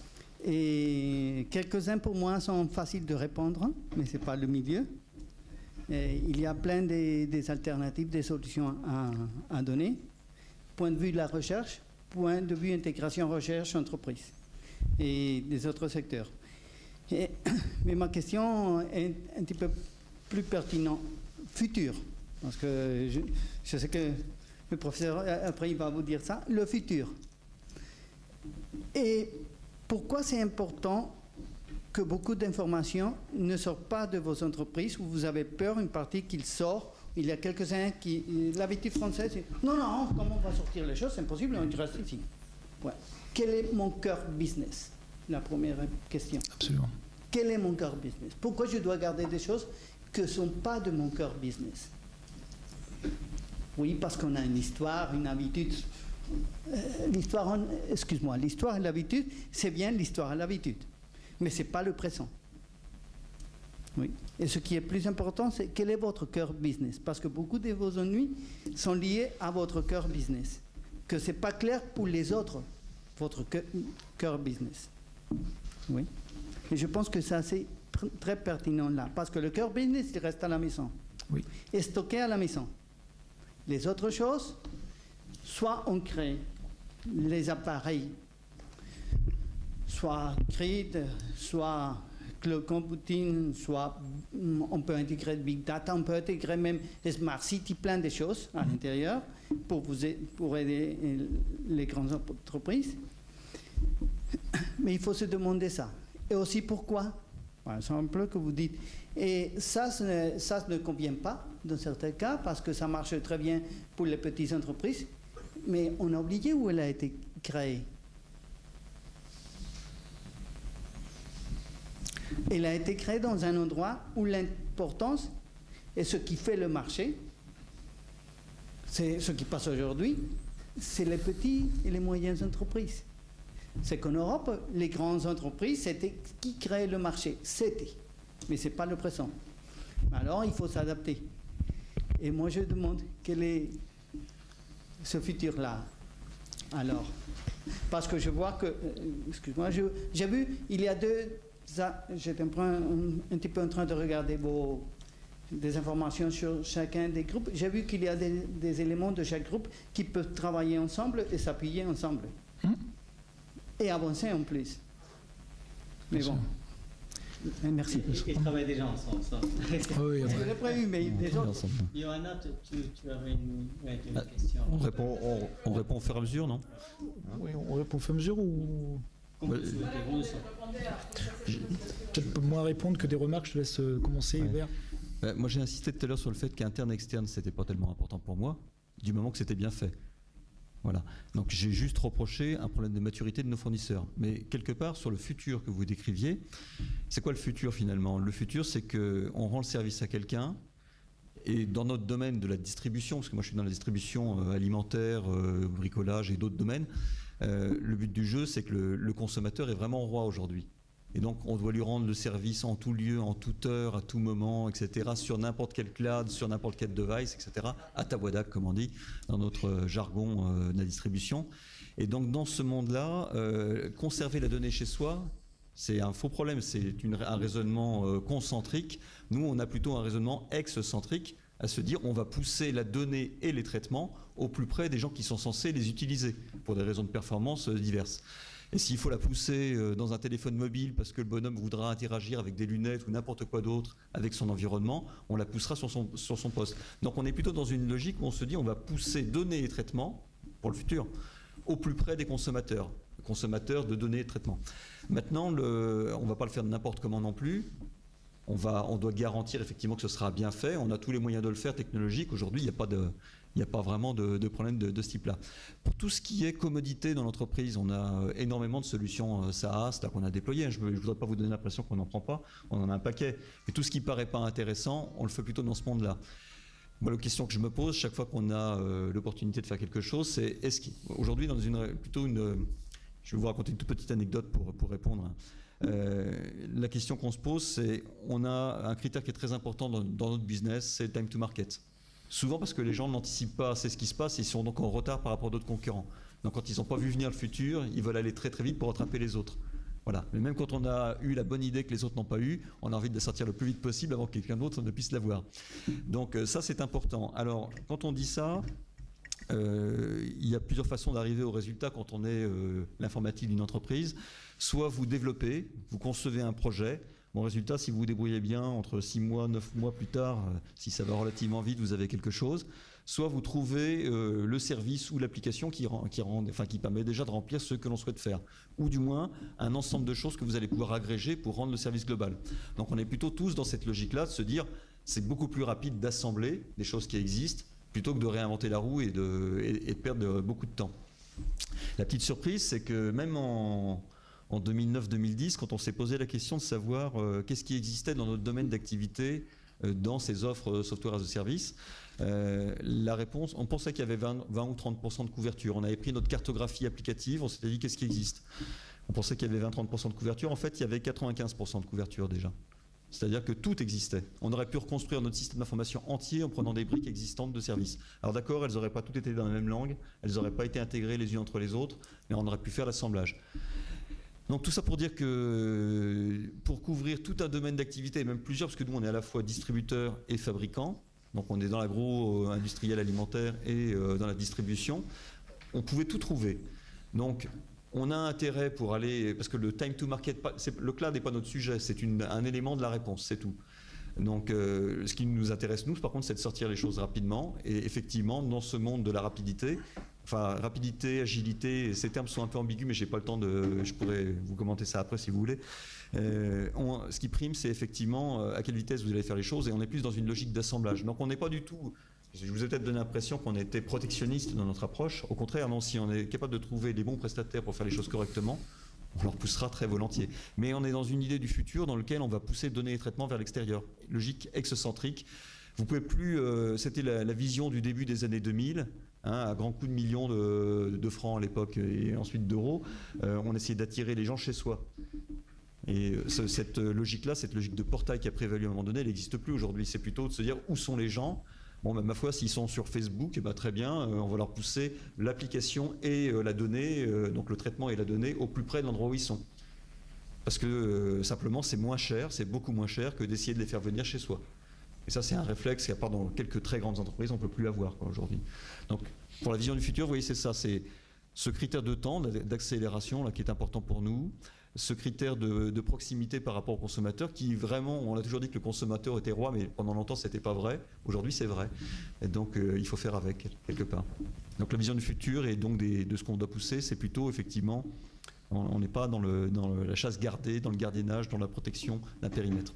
Et quelques-uns pour moi sont faciles de répondre, mais ce n'est pas le milieu. Et il y a plein des alternatives, des solutions à donner. Point de vue de la recherche, point de vue intégration recherche-entreprise et des autres secteurs. Mais ma question est un petit peu plus pertinente. Futur, parce que je sais que le professeur, après, il va vous dire ça. Le futur. Et pourquoi c'est important que beaucoup d'informations ne sortent pas de vos entreprises, où vous avez peur, une partie qu'il sort. Il y a quelques-uns qui... L'habitude française, c'est « Non, comment on va sortir les choses? C'est impossible, on reste ici. » Ouais. Quel est mon cœur business? La première question. Absolument. Quel est mon cœur business? Pourquoi je dois garder des choses qui ne sont pas de mon cœur business? Oui, parce qu'on a une histoire, une habitude. L'histoire et l'habitude, c'est bien l'histoire et l'habitude. Mais ce n'est pas le présent. Oui. Et ce qui est plus important, c'est quel est votre cœur business? Parce que beaucoup de vos ennuis sont liés à votre cœur business. Que ce n'est pas clair pour les autres, votre cœur business. Oui. Et je pense que ça, c'est très pertinent là. Parce que le cœur business, il reste à la maison. Oui. Et stocké à la maison. Les autres choses, soit on crée les appareils, soit CRID, soit cloud computing, soit on peut intégrer le big data, on peut intégrer même les smart city, plein de choses à l'intérieur pour aider les grandes entreprises. Mais il faut se demander ça. Et aussi pourquoi? Par exemple, que vous dites, et ça ne convient pas dans certains cas, parce que ça marche très bien pour les petites entreprises, mais on a oublié où elle a été créée. Elle a été créée dans un endroit où l'importance et ce qui fait le marché, c'est ce qui passe aujourd'hui, c'est les petites et les moyennes entreprises. C'est qu'en Europe, les grandes entreprises, c'était qui créait le marché. C'était. Mais ce n'est pas le présent. Alors, il faut s'adapter. Et moi, je demande quel est ce futur-là. Alors, parce que je vois que... excuse-moi, j'ai vu, il y a j'étais un petit peu en train de regarder des informations sur chacun des groupes. J'ai vu qu'il y a des éléments de chaque groupe qui peuvent travailler ensemble et s'appuyer ensemble. Et avancer en plus. Mais bon. Merci. Ils travaillent déjà ensemble. Ça. Oui, je l'ai prévu, mais déjà... Johanna, tu avais une question. On répond au fur et à mesure, non? Oui, on répond au fur et à mesure ou... Peut-être moins répondre que des remarques, je te laisse commencer, Hubert. Moi, j'ai insisté tout à l'heure sur le fait qu'interne et externe, c'était pas tellement important pour moi, du moment que c'était bien fait. Voilà. Donc j'ai juste reproché un problème de maturité de nos fournisseurs. Mais quelque part, sur le futur que vous décriviez, c'est quoi le futur finalement? Le futur, c'est qu'on rend le service à quelqu'un, et dans notre domaine de la distribution, parce que moi je suis dans la distribution alimentaire, bricolage et d'autres domaines, le but du jeu, c'est que le consommateur est vraiment roi aujourd'hui. Et donc, on doit lui rendre le service en tout lieu, en toute heure, à tout moment, etc., sur n'importe quel cloud, sur n'importe quel device, etc., à tawadak, comme on dit, dans notre jargon de la distribution. Et donc, dans ce monde-là, conserver la donnée chez soi, c'est un faux problème, c'est un raisonnement concentrique. Nous, on a plutôt un raisonnement excentrique, à se dire on va pousser la donnée et les traitements au plus près des gens qui sont censés les utiliser, pour des raisons de performance diverses. Et s'il faut la pousser dans un téléphone mobile parce que le bonhomme voudra interagir avec des lunettes ou n'importe quoi d'autre avec son environnement, on la poussera sur son poste. Donc on est plutôt dans une logique où on se dit on va pousser données et traitements, pour le futur, au plus près des consommateurs de données et de traitements. Maintenant, on ne va pas le faire de n'importe comment non plus. On doit garantir effectivement que ce sera bien fait. On a tous les moyens de le faire technologiques. Aujourd'hui, il n'y a pas vraiment de problème de ce type-là. Pour tout ce qui est commodité dans l'entreprise, on a énormément de solutions SaaS qu'on a déployées. Je ne voudrais pas vous donner l'impression qu'on n'en prend pas. On en a un paquet. Et tout ce qui ne paraît pas intéressant, on le fait plutôt dans ce monde-là. Moi, la question que je me pose chaque fois qu'on a l'opportunité de faire quelque chose, c'est aujourd'hui je vais vous raconter une toute petite anecdote pour répondre. La question qu'on se pose, c'est on a un critère qui est très important dans notre business, c'est le time to market. Souvent parce que les gens n'anticipent pas assez ce qui se passe, ils sont donc en retard par rapport à d'autres concurrents. Donc quand ils n'ont pas vu venir le futur, ils veulent aller très très vite pour rattraper les autres. Voilà. Mais même quand on a eu la bonne idée que les autres n'ont pas eu, on a envie de la sortir le plus vite possible avant que quelqu'un d'autre ne puisse l'avoir. Donc ça, c'est important. Alors, quand on dit ça, il y a plusieurs façons d'arriver au résultat quand on est l'informatique d'une entreprise. Soit vous développez, vous concevez un projet. Bon résultat, si vous vous débrouillez bien, entre 6 mois, 9 mois plus tard, si ça va relativement vite, vous avez quelque chose. Soit vous trouvez le service ou l'application qui permet déjà de remplir ce que l'on souhaite faire. Ou du moins, un ensemble de choses que vous allez pouvoir agréger pour rendre le service global. Donc on est plutôt tous dans cette logique-là, de se dire c'est beaucoup plus rapide d'assembler des choses qui existent plutôt que de réinventer la roue et de perdre beaucoup de temps. La petite surprise, c'est que même en 2009-2010, quand on s'est posé la question de savoir qu'est-ce qui existait dans notre domaine d'activité dans ces offres software as a service, la réponse, on pensait qu'il y avait 20 ou 30% de couverture. On avait pris notre cartographie applicative, on s'était dit qu'est-ce qui existe. On pensait qu'il y avait 20-30% de couverture, en fait il y avait 95% de couverture déjà. C'est-à-dire que tout existait. On aurait pu reconstruire notre système d'information entier en prenant des briques existantes de services. Alors d'accord, elles n'auraient pas toutes été dans la même langue, elles n'auraient pas été intégrées les unes entre les autres, mais on aurait pu faire l'assemblage. Donc tout ça pour dire que pour couvrir tout un domaine d'activité, et même plusieurs, parce que nous on est à la fois distributeur et fabricant, donc on est dans l'agro-industriel alimentaire et dans la distribution, on pouvait tout trouver. Donc on a intérêt pour aller, parce que le time to market, le cloud n'est pas notre sujet, c'est un élément de la réponse, c'est tout. Donc ce qui nous intéresse nous, par contre, c'est de sortir les choses rapidement, et effectivement dans ce monde de la rapidité, agilité, ces termes sont un peu ambigus, mais j'ai pas le temps je pourrais vous commenter ça après si vous voulez. Ce qui prime, c'est effectivement à quelle vitesse vous allez faire les choses, et on est plus dans une logique d'assemblage. Donc on n'est pas du tout, je vous ai peut-être donné l'impression qu'on était protectionniste dans notre approche. Au contraire, non, si on est capable de trouver les bons prestataires pour faire les choses correctement, on leur poussera très volontiers. Mais on est dans une idée du futur dans laquelle on va pousser donner et traitements vers l'extérieur. Logique excentrique. Vous pouvez plus, c'était la vision du début des années 2000, à grands coups de millions de francs à l'époque et ensuite d'euros. On essayait d'attirer les gens chez soi. Et cette logique-là, cette logique de portail qui a prévalu à un moment donné, elle n'existe plus aujourd'hui. C'est plutôt de se dire où sont les gens. Bon, ma foi, s'ils sont sur Facebook, très bien, on va leur pousser l'application et la donnée, donc le traitement et la donnée, au plus près de l'endroit où ils sont. Parce que simplement, c'est moins cher, c'est beaucoup moins cher que d'essayer de les faire venir chez soi. Et ça, c'est un réflexe qu'à part dans quelques très grandes entreprises, on ne peut plus avoir aujourd'hui. Donc, pour la vision du futur, vous voyez, c'est ça, c'est ce critère de temps, d'accélération là, qui est important pour nous. Ce critère de proximité par rapport au consommateur qui vraiment, on a toujours dit que le consommateur était roi, mais pendant longtemps c'était pas vrai. Aujourd'hui c'est vrai. Et donc il faut faire avec quelque part. Donc la vision du futur et donc de ce qu'on doit pousser, c'est plutôt effectivement, on n'est pas dans la chasse gardée, dans le gardiennage, dans la protection d'un périmètre.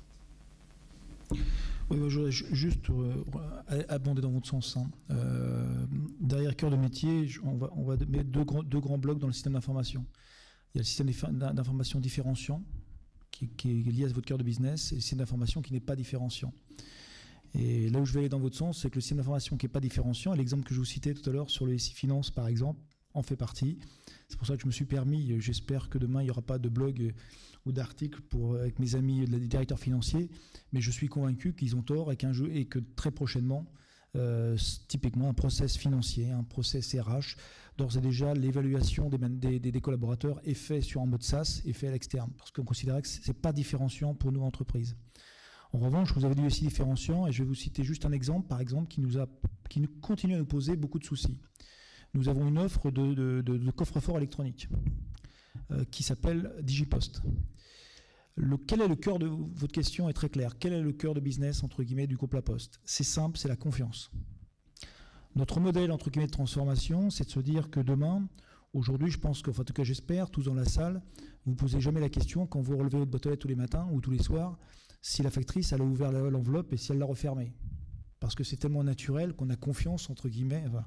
Oui, je voudrais juste abonder dans votre sens. Derrière cœur de métier, on va mettre deux grands blocs dans le système d'information. Il y a le système d'information différenciant qui est lié à votre cœur de business et le système d'information qui n'est pas différenciant. Et là où je vais aller dans votre sens, c'est que le système d'information qui n'est pas différenciant, et l'exemple que je vous citais tout à l'heure sur le SI Finance par exemple, en fait partie. C'est pour ça que je me suis permis, j'espère que demain il n'y aura pas de blog ou d'article avec mes amis des directeurs financiers, mais je suis convaincu qu'ils ont tort et que très prochainement, typiquement un process financier, un process RH, d'ores et déjà l'évaluation des collaborateurs est fait sur un mode SaaS et fait à l'externe, parce qu'on considérait que ce n'est pas différenciant pour nous entreprises. En revanche, vous avez dit aussi différenciant, et je vais vous citer juste un exemple, par exemple, qui nous continue à nous poser beaucoup de soucis. Nous avons une offre de coffre-fort électronique qui s'appelle DigiPost. Quel est le cœur de votre question est très clair. Quel est le cœur de business entre guillemets du groupe La Poste? C'est simple, c'est la confiance. Notre modèle entre guillemets de transformation, c'est de se dire que demain, aujourd'hui, je pense en tout cas j'espère, tous dans la salle, vous ne posez jamais la question quand vous relevez votre boîte aux lettres tous les matins ou tous les soirs, si la factrice elle a ouvert l'enveloppe et si elle l'a refermée. Parce que c'est tellement naturel qu'on a confiance entre guillemets. Voilà.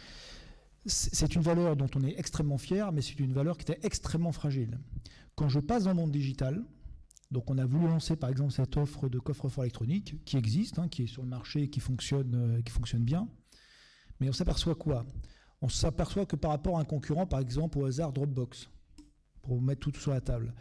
C'est une valeur dont on est extrêmement fier, mais c'est une valeur qui était extrêmement fragile. Quand je passe dans le monde digital, Donc on a voulu lancer par exemple cette offre de coffre-fort électronique qui existe, hein, qui est sur le marché, qui fonctionne bien. Mais on s'aperçoit quoi? On s'aperçoit que par rapport à un concurrent, par exemple au hasard Dropbox, pour vous mettre tout sur la table,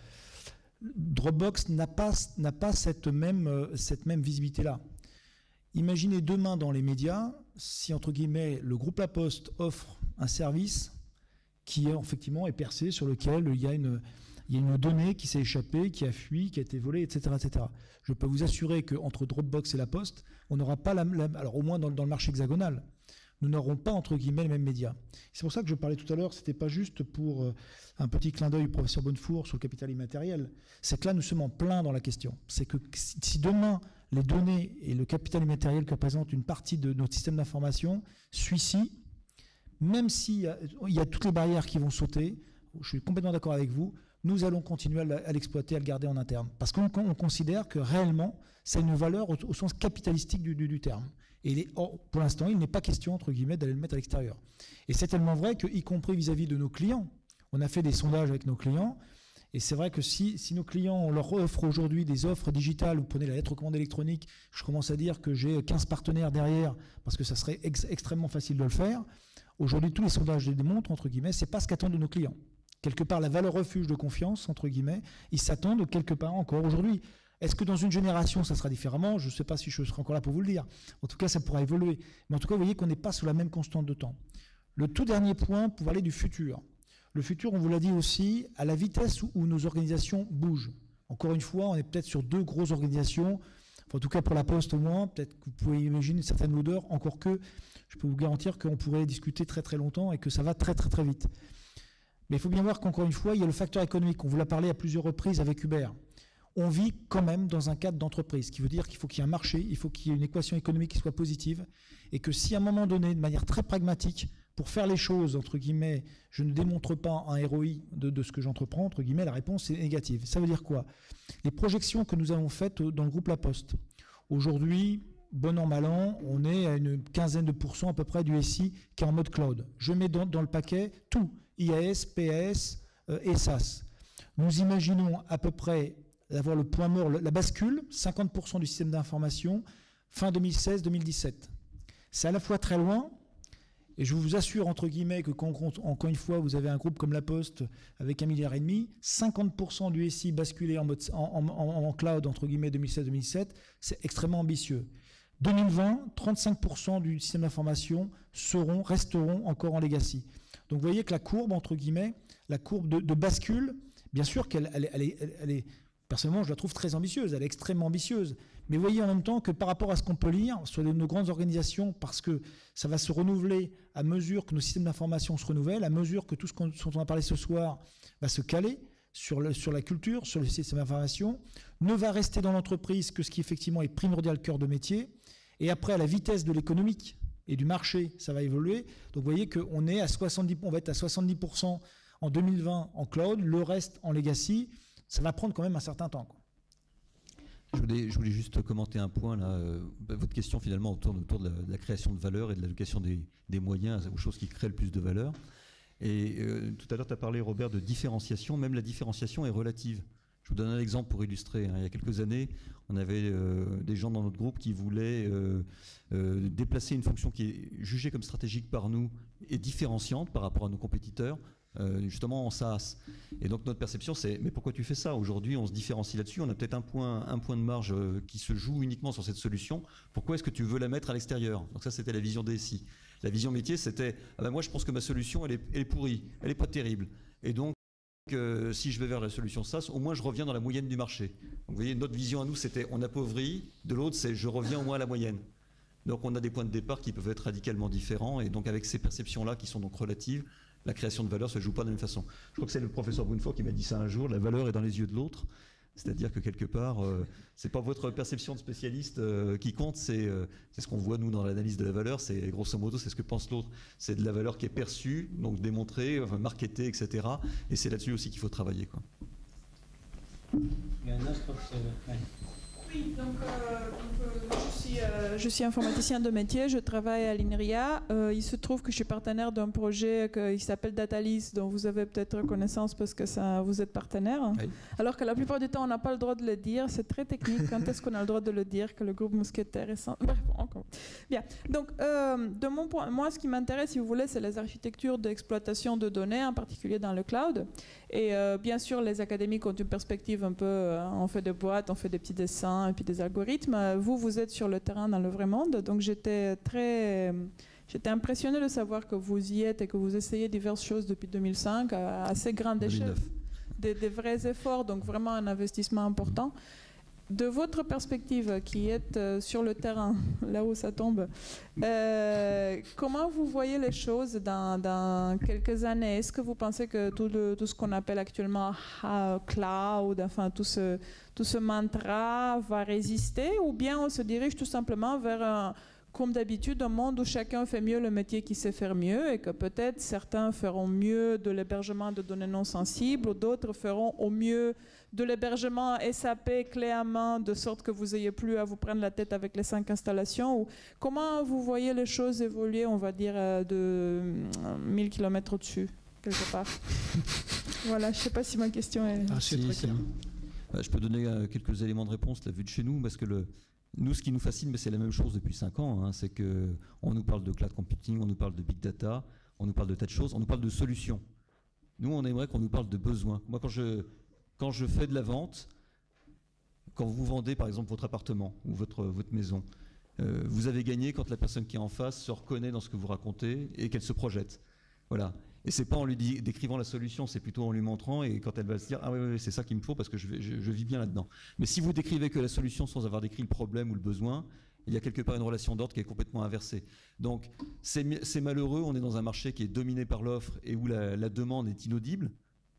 Dropbox n'a pas cette même visibilité-là. Imaginez demain dans les médias, si entre guillemets le groupe La Poste offre un service qui effectivement est percé, sur lequel il y a une donnée qui s'est échappée, qui a fui, qui a été volée, etc., etc. Je peux vous assurer qu'entre Dropbox et La Poste, on n'aura pas alors au moins dans le marché hexagonal, nous n'aurons pas entre guillemets les mêmes médias. C'est pour ça que je parlais tout à l'heure, c'était pas juste pour un petit clin d'œil au professeur Bonnefour sur le capital immatériel, c'est que là nous sommes en plein dans la question. C'est que si demain les données et le capital immatériel que représente une partie de notre système d'information celui-ci, même s'il y a toutes les barrières qui vont sauter, je suis complètement d'accord avec vous, nous allons continuer à l'exploiter, à le garder en interne. Parce qu'on considère que réellement, c'est une valeur au sens capitalistique du terme. Et pour l'instant, il n'est pas question, entre guillemets, d'aller le mettre à l'extérieur. Et c'est tellement vrai qu'y compris vis-à-vis de nos clients, on a fait des sondages avec nos clients, et c'est vrai que si nos clients, on leur offre aujourd'hui des offres digitales, vous prenez la lettre recommandée électronique, je commence à dire que j'ai 15 partenaires derrière, parce que ça serait extrêmement facile de le faire. Aujourd'hui, tous les sondages le démontrent, entre guillemets, c'est pas ce qu'attendent nos clients. Quelque part, la valeur refuge de confiance, entre guillemets, ils s'attendent quelque part encore aujourd'hui. Est-ce que dans une génération, ça sera différemment? Je ne sais pas si je serai encore là pour vous le dire. En tout cas, ça pourra évoluer. Mais en tout cas, vous voyez qu'on n'est pas sur la même constante de temps. Le tout dernier point, pour parler du futur. Le futur, on vous l'a dit aussi, à la vitesse où nos organisations bougent. Encore une fois, on est peut-être sur deux grosses organisations, enfin, en tout cas pour la Poste au moins, peut-être que vous pouvez imaginer une certaine lourdeur, encore que je peux vous garantir qu'on pourrait discuter très très longtemps et que ça va très très très vite. Mais il faut bien voir qu'encore une fois, il y a le facteur économique. On vous l'a parlé à plusieurs reprises avec Hubert. On vit quand même dans un cadre d'entreprise, ce qui veut dire qu'il faut qu'il y ait un marché, il faut qu'il y ait une équation économique qui soit positive, et que si à un moment donné, de manière très pragmatique, pour faire les choses, entre guillemets, je ne démontre pas un ROI de ce que j'entreprends, entre guillemets, la réponse est négative. Ça veut dire quoi? Les projections que nous avons faites dans le groupe La Poste. Aujourd'hui, bon an, mal an, on est à une quinzaine de % à peu près du SI qui est en mode cloud. Je mets dans le paquet tout, IAS, PAS et SaaS. Nous imaginons à peu près d'avoir le point mort, la bascule, 50% du système d'information, fin 2016-2017. C'est à la fois très loin, et je vous assure, entre guillemets, que quand, encore une fois, vous avez un groupe comme La Poste avec 1,5 milliard, 50% du SI basculé en cloud, entre guillemets, 2016-2017, c'est extrêmement ambitieux. 2020, 35% du système d'information resteront encore en legacy. Donc vous voyez que la courbe, entre guillemets, la courbe de bascule, bien sûr qu'elle est, personnellement, je la trouve très ambitieuse, elle est extrêmement ambitieuse. Mais vous voyez en même temps que par rapport à ce qu'on peut lire sur nos grandes organisations, parce que ça va se renouveler à mesure que nos systèmes d'information se renouvellent, à mesure que tout ce dont on a parlé ce soir va se caler sur la culture, sur le système d'information, ne va rester dans l'entreprise que ce qui effectivement est primordial, cœur de métier. Et après, à la vitesse de l'économique et du marché, ça va évoluer. Donc vous voyez qu'on est à 70%, on va être à 70% en 2020 en cloud, le reste en legacy. Ça va prendre quand même un certain temps, quoi. Je voulais juste commenter un point là, votre question finalement autour de la création de valeur et de l'allocation des moyens aux choses qui créent le plus de valeur. Et tout à l'heure tu as parlé, Robert, de différenciation. Même la différenciation est relative. Je vous donne un exemple pour illustrer. Il y a quelques années, on avait des gens dans notre groupe qui voulaient déplacer une fonction qui est jugée comme stratégique par nous et différenciante par rapport à nos compétiteurs, justement en SaaS. Et donc notre perception c'est, mais pourquoi tu fais ça? Aujourd'hui on se différencie là-dessus, on a peut-être un point de marge qui se joue uniquement sur cette solution, pourquoi est-ce que tu veux la mettre à l'extérieur? Donc ça c'était la vision DSI. La vision métier c'était, ah ben moi je pense que ma solution elle est pourrie, elle n'est pas terrible, et donc si je vais vers la solution SaaS, au moins je reviens dans la moyenne du marché. Donc vous voyez, notre vision à nous c'était on appauvrit, de l'autre c'est je reviens au moins à la moyenne. Donc on a des points de départ qui peuvent être radicalement différents, et donc avec ces perceptions-là qui sont donc relatives, la création de valeur ne se joue pas de la même façon. Je crois que c'est le professeur Bonnefour qui m'a dit ça un jour, la valeur est dans les yeux de l'autre. C'est-à-dire que quelque part, c'est pas votre perception de spécialiste qui compte, c'est ce qu'on voit nous dans l'analyse de la valeur, c'est grosso modo c'est ce que pense l'autre. C'est de la valeur qui est perçue, donc démontrée, enfin, marketée, etc. Et c'est là-dessus aussi qu'il faut travailler, quoi. Il y a un autre... Oui, je suis informaticien de métier, je travaille à l'INRIA. Il se trouve que je suis partenaire d'un projet qui s'appelle Datalyse, dont vous avez peut-être connaissance parce que vous êtes partenaire. Oui. Alors que la plupart du temps, on n'a pas le droit de le dire. C'est très technique. Quand est-ce qu'on a le droit de le dire que le groupe Mousquetaire est sans... Bref, encore. Bien. Donc, de mon point, moi, ce qui m'intéresse, si vous voulez, c'est les architectures d'exploitation de données, en particulier dans le cloud. Et bien sûr, les académiques ont une perspective un peu... on fait des boîtes, on fait des petits dessins et puis des algorithmes. Vous êtes sur le terrain dans le vrai monde. Donc, j'étais impressionnée de savoir que vous y êtes et que vous essayez diverses choses depuis 2005 à assez grande échelle. Des vrais efforts, donc vraiment un investissement important. De votre perspective, qui est sur le terrain, là où ça tombe, comment vous voyez les choses dans quelques années? Est-ce que vous pensez que tout ce qu'on appelle actuellement cloud, enfin tout ce mantra va résister, ou bien on se dirige tout simplement vers comme d'habitude, un monde où chacun fait mieux le métier qu'il sait faire mieux et que peut-être certains feront mieux de l'hébergement de données non sensibles ou d'autres feront au mieux de l'hébergement SAP clé à main de sorte que vous n'ayez plus à vous prendre la tête avec les 5 installations. Ou comment vous voyez les choses évoluer, on va dire, de 1000 km au-dessus, quelque part? Voilà, je ne sais pas si ma question est... Je peux donner quelques éléments de réponse là, vu de chez nous, parce que nous, ce qui nous fascine, mais c'est la même chose depuis 5 ans, hein, c'est qu'on nous parle de cloud computing, on nous parle de big data, on nous parle de tas de choses, on nous parle de solutions. Nous, on aimerait qu'on nous parle de besoins. Moi, quand je fais de la vente, quand vous vendez par exemple votre appartement ou votre maison, vous avez gagné quand la personne qui est en face se reconnaît dans ce que vous racontez et qu'elle se projette. Voilà. Et c'est pas en lui décrivant la solution, c'est plutôt en lui montrant, et quand elle va se dire ah oui, c'est ça qu'il me faut parce que je vis bien là-dedans. Mais si vous décrivez que la solution sans avoir décrit le problème ou le besoin, il y a quelque part une relation d'ordre qui est complètement inversée. Donc c'est malheureux, on est dans un marché qui est dominé par l'offre et où la demande est inaudible,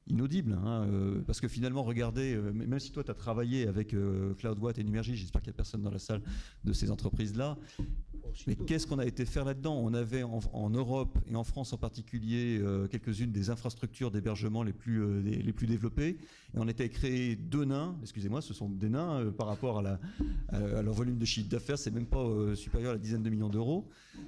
hein, parce que finalement, regardez, même si toi tu as travaillé avec CloudWatt et Numergy, j'espère qu'il n'y a personne dans la salle de ces entreprises-là, mais qu'est-ce qu'on a été faire là-dedans? On avait en Europe et en France en particulier quelques-unes des infrastructures d'hébergement les plus développées, et on était créé 2 nains, excusez-moi, ce sont des nains par rapport à leur volume de chiffre d'affaires, c'est même pas supérieur à la dizaine de millions d'euros,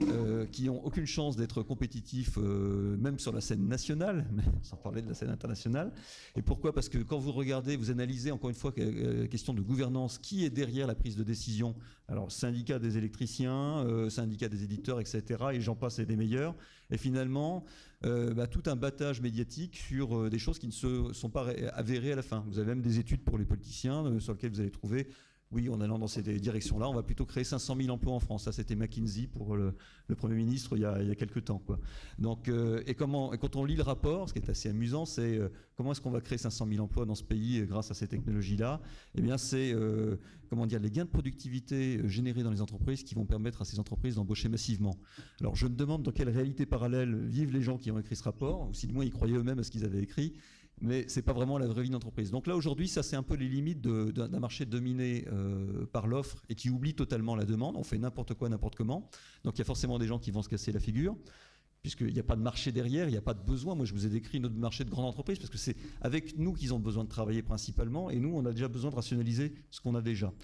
qui n'ont aucune chance d'être compétitifs même sur la scène nationale, sans parler de la scène internationale. Et pourquoi? Parce que quand vous regardez, vous analysez encore une fois question de gouvernance, qui est derrière la prise de décision? Alors syndicat des électriciens, syndicat des éditeurs, etc. et j'en passe et des meilleurs. Et finalement, tout un battage médiatique sur des choses qui ne se sont pas avérées à la fin. Vous avez même des études pour les politiciens sur lesquelles vous allez trouver... Oui, en allant dans ces directions-là, on va plutôt créer 500 000 emplois en France. Ça, c'était McKinsey pour le Premier ministre il y a quelques temps, quoi. Donc, et quand on lit le rapport, ce qui est assez amusant, c'est comment est-ce qu'on va créer 500 000 emplois dans ce pays grâce à ces technologies-là? Eh bien, c'est les gains de productivité générés dans les entreprises qui vont permettre à ces entreprises d'embaucher massivement. Alors, je me demande dans quelle réalité parallèle vivent les gens qui ont écrit ce rapport, ou si du moins ils croyaient eux-mêmes à ce qu'ils avaient écrit. Mais ce n'est pas vraiment la vraie vie d'entreprise. Donc là, aujourd'hui, ça, c'est un peu les limites d'un marché dominé par l'offre et qui oublie totalement la demande. On fait n'importe quoi, n'importe comment. Donc il y a forcément des gens qui vont se casser la figure, puisqu'il n'y a pas de marché derrière, il n'y a pas de besoin. Moi, je vous ai décrit notre marché de grande entreprise, parce que c'est avec nous qu'ils ont besoin de travailler principalement, et nous, on a déjà besoin de rationaliser ce qu'on a déjà.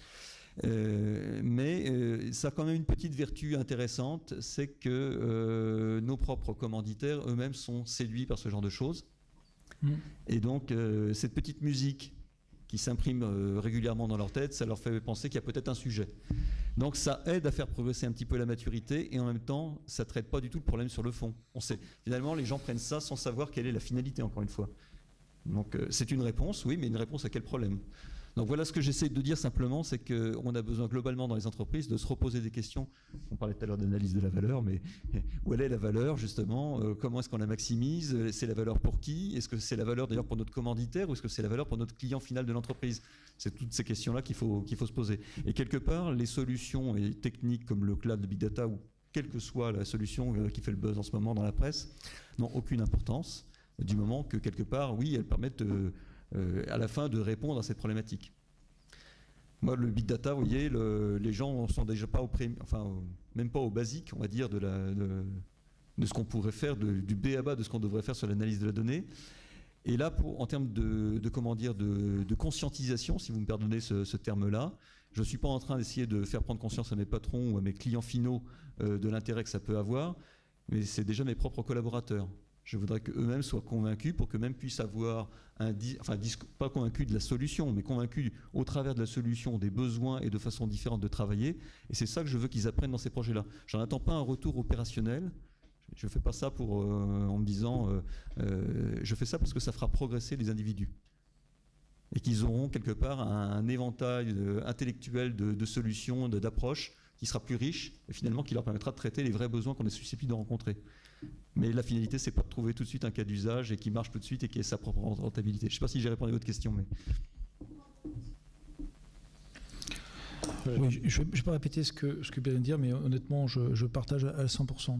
Mais ça a quand même une petite vertu intéressante, c'est que nos propres commanditaires eux-mêmes sont séduits par ce genre de choses. Et donc cette petite musique qui s'imprime régulièrement dans leur tête, ça leur fait penser qu'il y a peut-être un sujet. Donc ça aide à faire progresser un petit peu la maturité, et en même temps ça ne traite pas du tout le problème sur le fond. On sait, finalement les gens prennent ça sans savoir quelle est la finalité, encore une fois. Donc c'est une réponse, oui, mais une réponse à quel problème? Donc voilà ce que j'essaie de dire simplement, c'est qu'on a besoin globalement dans les entreprises de se reposer des questions. On parlait tout à l'heure d'analyse de la valeur, mais où elle est la valeur justement? Comment est-ce qu'on la maximise? C'est la valeur pour qui? Est-ce que c'est la valeur d'ailleurs pour notre commanditaire, ou est-ce que c'est la valeur pour notre client final de l'entreprise? C'est toutes ces questions-là qu'il faut se poser. Et quelque part, les solutions et techniques comme le cloud, le big data, ou quelle que soit la solution qui fait le buzz en ce moment dans la presse, n'ont aucune importance, du moment que quelque part, oui, elles permettent à la fin de répondre à cette problématique. Moi, le big data, vous voyez, les gens ne sont déjà pas même pas au basique, on va dire, de ce qu'on pourrait faire, du B à bas de ce qu'on devrait faire sur l'analyse de la donnée. Et là, en termes de conscientisation, si vous me pardonnez ce terme-là, Je ne suis pas en train d'essayer de faire prendre conscience à mes patrons ou à mes clients finaux de l'intérêt que ça peut avoir, mais c'est déjà mes propres collaborateurs. Je voudrais qu'eux-mêmes soient convaincus pour qu'eux-mêmes puissent avoir pas convaincus de la solution, mais convaincus au travers de la solution des besoins et de façon différente de travailler. Et c'est ça que je veux qu'ils apprennent dans ces projets-là. J'en attends pas un retour opérationnel. Je ne fais pas ça en me disant je fais ça parce que ça fera progresser les individus. Et qu'ils auront quelque part un éventail intellectuel de solutions, d'approches qui sera plus riche et finalement qui leur permettra de traiter les vrais besoins qu'on est susceptible de rencontrer. Mais la finalité, c'est pas de trouver tout de suite un cas d'usage et qui marche tout de suite et qui ait sa propre rentabilité. Je ne sais pas si j'ai répondu à votre question, mais... Oui, je ne vais pas répéter ce que vient de dire, mais honnêtement, je partage à 100%.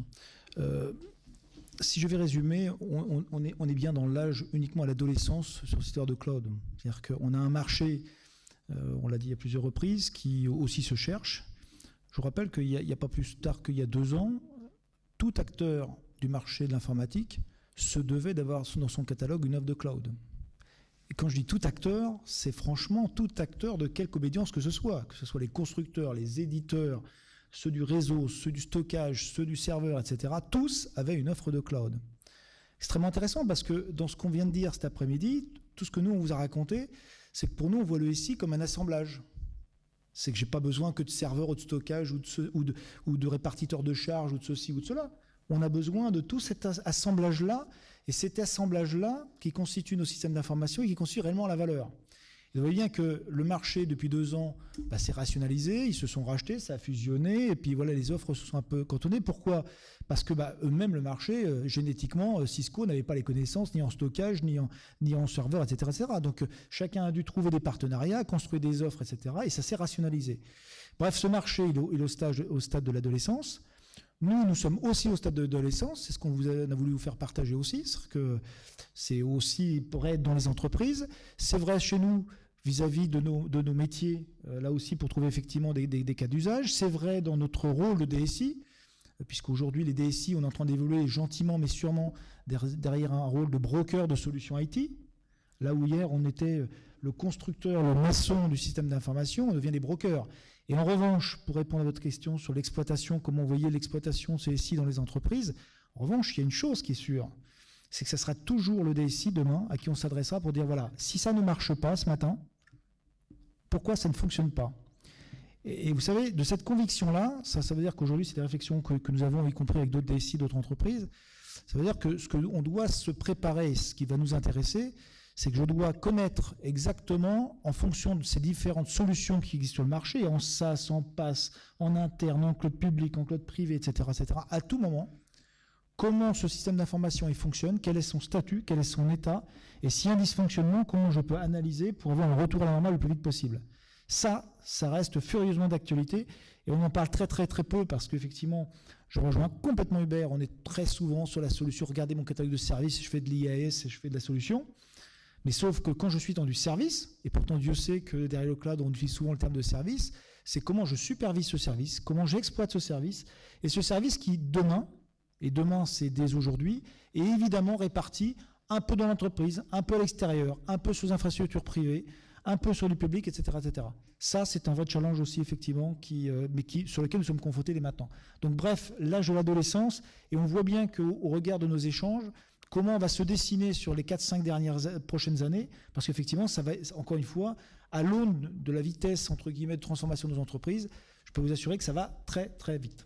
Si je vais résumer, on est bien dans l'âge uniquement à l'adolescence sur cette histoire de cloud. C'est-à-dire qu'on a un marché, on l'a dit à plusieurs reprises, qui aussi se cherche. Je vous rappelle qu'il n'y a pas plus tard qu'il y a 2 ans, tout acteur du marché de l'informatique se devait d'avoir dans son catalogue une offre de cloud. Et quand je dis tout acteur, c'est franchement tout acteur de quelque obédience que ce soit les constructeurs, les éditeurs, ceux du réseau, ceux du stockage, ceux du serveur, etc. Tous avaient une offre de cloud. Extrêmement intéressant parce que dans ce qu'on vient de dire cet après-midi, tout ce que nous on vous a raconté, c'est que pour nous on voit le SI comme un assemblage. C'est que j'ai pas besoin que de serveurs ou de stockage ou de répartiteurs de charges ou de ceci ou de cela. On a besoin de tout cet assemblage-là, et cet assemblage-là qui constitue nos systèmes d'information et qui constitue réellement la valeur. Vous voyez bien que le marché, depuis 2 ans, s'est rationalisé, ils se sont rachetés, ça a fusionné, et puis voilà, les offres se sont un peu cantonnées. Pourquoi ? Parce que eux-mêmes, le marché, génétiquement, Cisco n'avait pas les connaissances ni en stockage, ni en serveur, etc., etc. Donc chacun a dû trouver des partenariats, construire des offres, etc., et ça s'est rationalisé. Bref, ce marché, il est au stade de l'adolescence. Nous sommes aussi au stade de l'adolescence, c'est ce qu'on a voulu vous faire partager aussi, c'est-à-dire que c'est aussi vrai dans les entreprises, c'est vrai chez nous vis-à-vis de nos métiers, là aussi pour trouver effectivement des cas d'usage, c'est vrai dans notre rôle de DSI, puisqu'aujourd'hui les DSI, on est en train d'évoluer gentiment mais sûrement derrière un rôle de broker de solutions IT, là où hier on était le constructeur, le maçon du système d'information, on devient des brokers. Et en revanche, pour répondre à votre question sur l'exploitation, comment vous voyez l'exploitation CSI dans les entreprises, en revanche, il y a une chose qui est sûre, c'est que ce sera toujours le DSI demain à qui on s'adressera pour dire, voilà, si ça ne marche pas ce matin, pourquoi ça ne fonctionne pas ? Et vous savez, de cette conviction-là, ça veut dire qu'aujourd'hui, c'est des réflexions que nous avons, y compris avec d'autres DSI, d'autres entreprises, ça veut dire que ce qu'on doit se préparer, ce qui va nous intéresser, c'est que je dois connaître exactement, en fonction de ces différentes solutions qui existent sur le marché, en SaaS, en PaaS, en interne, en cloud public, en cloud privé, etc., à tout moment, comment ce système d'information il fonctionne, quel est son statut, quel est son état, et s'il y a un dysfonctionnement, comment je peux analyser pour avoir un retour à la normale le plus vite possible. Ça reste furieusement d'actualité, et on en parle très très très peu, parce qu'effectivement, je rejoins complètement Hubert, on est très souvent sur la solution, regardez mon catalogue de services, je fais de l'IAS, je fais de la solution. Mais sauf que quand je suis dans du service, et pourtant Dieu sait que derrière le cloud, on utilise souvent le terme de service, c'est comment je supervise ce service, comment j'exploite ce service, et ce service qui demain, et demain c'est dès aujourd'hui, est évidemment réparti un peu dans l'entreprise, un peu à l'extérieur, un peu sur les infrastructures privées, un peu sur le public, etc., etc. Ça, c'est un vrai challenge aussi, effectivement, sur lequel nous sommes confrontés dès maintenant. Donc bref, l'âge de l'adolescence, et on voit bien qu'au regard de nos échanges, comment on va se dessiner sur les 4-5 prochaines années, parce qu'effectivement, ça va, encore une fois, à l'aune de la vitesse, entre guillemets, de transformation de nos entreprises, je peux vous assurer que ça va très, très vite.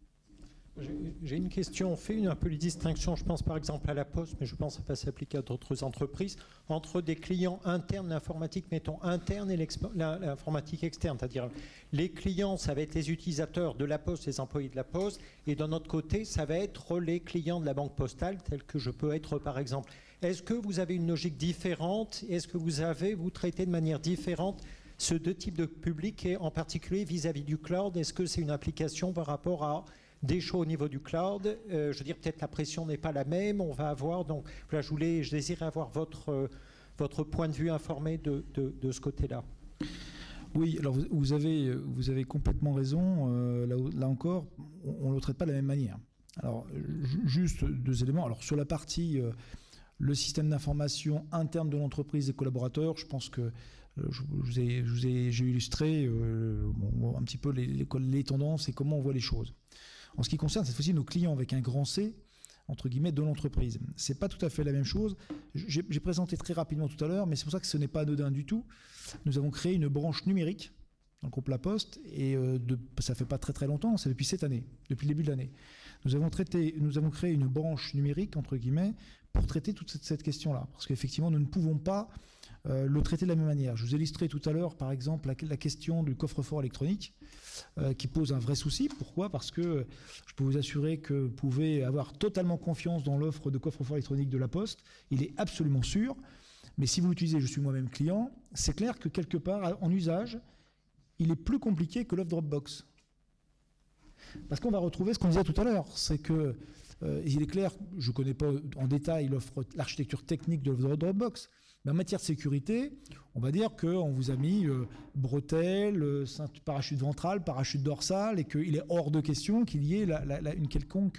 J'ai une question. On fait un peu les distinctions, je pense par exemple à la Poste, mais je pense que ça va s'appliquer à d'autres entreprises, entre des clients internes d'informatique, mettons interne, et l'informatique externe. C'est-à-dire les clients, ça va être les utilisateurs de la Poste, les employés de la Poste, et d'un autre côté, ça va être les clients de la banque postale, tels que je peux être par exemple. Est-ce que vous avez une logique différente? Est-ce que vous traitez de manière différente ces 2 types de publics, et en particulier vis-à-vis du cloud? Est-ce que c'est une application par rapport à des choix au niveau du cloud? Je veux dire, peut-être la pression n'est pas la même. On va avoir, donc, là, je désirais avoir votre point de vue informé de ce côté-là. Oui, alors vous avez complètement raison. Là encore, on ne le traite pas de la même manière. Alors, juste 2 éléments. Alors, sur la partie le système d'information interne de l'entreprise des collaborateurs, je pense que J'ai illustré un petit peu les tendances et comment on voit les choses. En ce qui concerne cette fois-ci nos clients avec un grand C, entre guillemets, de l'entreprise. C'est pas tout à fait la même chose. J'ai présenté très rapidement tout à l'heure, mais c'est pour ça que ce n'est pas anodin du tout. Nous avons créé une branche numérique dans le groupe La Poste, et ça fait pas très très longtemps, c'est depuis cette année, depuis le début de l'année. Nous avons créé une branche numérique, entre guillemets, pour traiter toute cette question-là. Parce qu'effectivement, nous ne pouvons pas le traiter de la même manière. Je vous ai illustré tout à l'heure, par exemple, la question du coffre-fort électronique, qui pose un vrai souci. Pourquoi ? Parce que je peux vous assurer que vous pouvez avoir totalement confiance dans l'offre de coffre-fort électronique de La Poste. Il est absolument sûr. Mais si vous l'utilisez, je suis moi-même client, c'est clair que quelque part, en usage, il est plus compliqué que l'offre Dropbox. Parce qu'on va retrouver ce qu'on disait tout à l'heure, c'est que il est clair, je ne connais pas en détail l'architecture technique de l'offre Dropbox, mais en matière de sécurité, on va dire qu'on vous a mis bretelles, parachute ventral, parachute dorsal, et qu'il est hors de question qu'il y ait une quelconque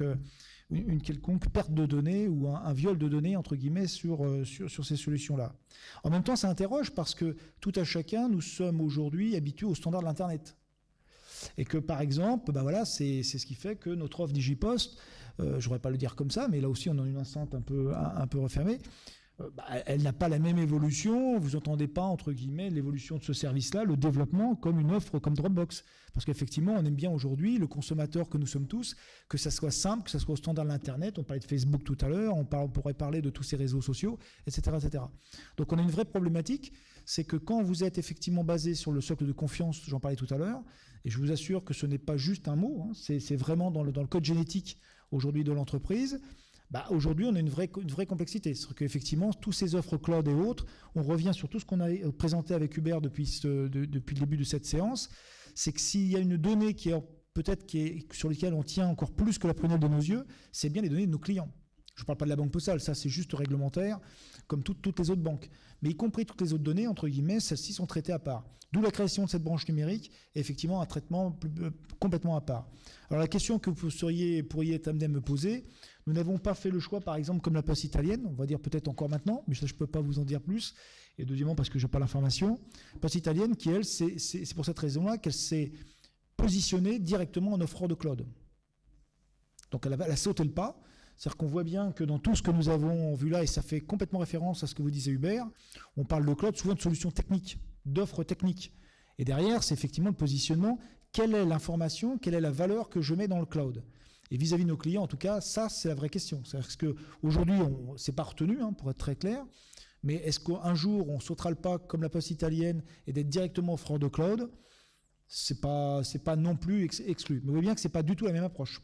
perte de données ou un viol de données, entre guillemets, sur ces solutions-là. En même temps, ça interroge parce que tout à chacun, nous sommes aujourd'hui habitués aux standards de l'Internet. Et que, par exemple, c'est ce qui fait que notre offre Digipost, je ne voudrais pas le dire comme ça, mais là aussi, on a une enceinte un peu refermée, elle n'a pas la même évolution. Vous n'entendez pas, entre guillemets, l'évolution de ce service-là, le développement comme une offre comme Dropbox. Parce qu'effectivement, on aime bien aujourd'hui, le consommateur que nous sommes tous, que ça soit simple, que ça soit au standard de l'Internet. On parlait de Facebook tout à l'heure, on pourrait parler de tous ces réseaux sociaux, etc., etc. Donc on a une vraie problématique, c'est que quand vous êtes effectivement basé sur le socle de confiance, j'en parlais tout à l'heure, et je vous assure que ce n'est pas juste un mot, c'est vraiment dans le code génétique aujourd'hui de l'entreprise. Aujourd'hui, on a une vraie complexité. C'est-à-dire qu'effectivement, tous ces offres cloud et autres, on revient sur tout ce qu'on a présenté avec Hubert depuis le début de cette séance, c'est que s'il y a une donnée sur laquelle on tient encore plus que la prunelle de nos yeux, c'est bien les données de nos clients. Je ne parle pas de la banque postale, ça c'est juste réglementaire, comme toutes les autres banques. Mais y compris toutes les autres données, entre guillemets, celles-ci sont traitées à part. D'où la création de cette branche numérique, et effectivement un traitement complètement à part. Alors la question que vous pourriez être amené à me poser, nous n'avons pas fait le choix, par exemple, comme la Poste italienne, on va dire peut-être encore maintenant, mais ça je ne peux pas vous en dire plus. Et deuxièmement, parce que je n'ai pas l'information, Poste italienne qui, elle, c'est pour cette raison-là qu'elle s'est positionnée directement en offreur de cloud. Donc elle a sauté le pas. C'est-à-dire qu'on voit bien que dans tout ce que nous avons vu là, et ça fait complètement référence à ce que vous disiez Hubert, on parle de cloud souvent de solutions techniques, d'offres techniques. Et derrière, c'est effectivement le positionnement. Quelle est l'information, quelle est la valeur que je mets dans le cloud ? Et vis-à-vis de nos clients, en tout cas, ça, c'est la vraie question. C'est-à-dire qu'aujourd'hui, c'est pas retenu, pour être très clair, mais est-ce qu'un jour, on sautera le pas comme la Poste italienne et d'être directement offreur de cloud ? C'est pas non plus exclu. Mais vous voyez bien que c'est pas du tout la même approche.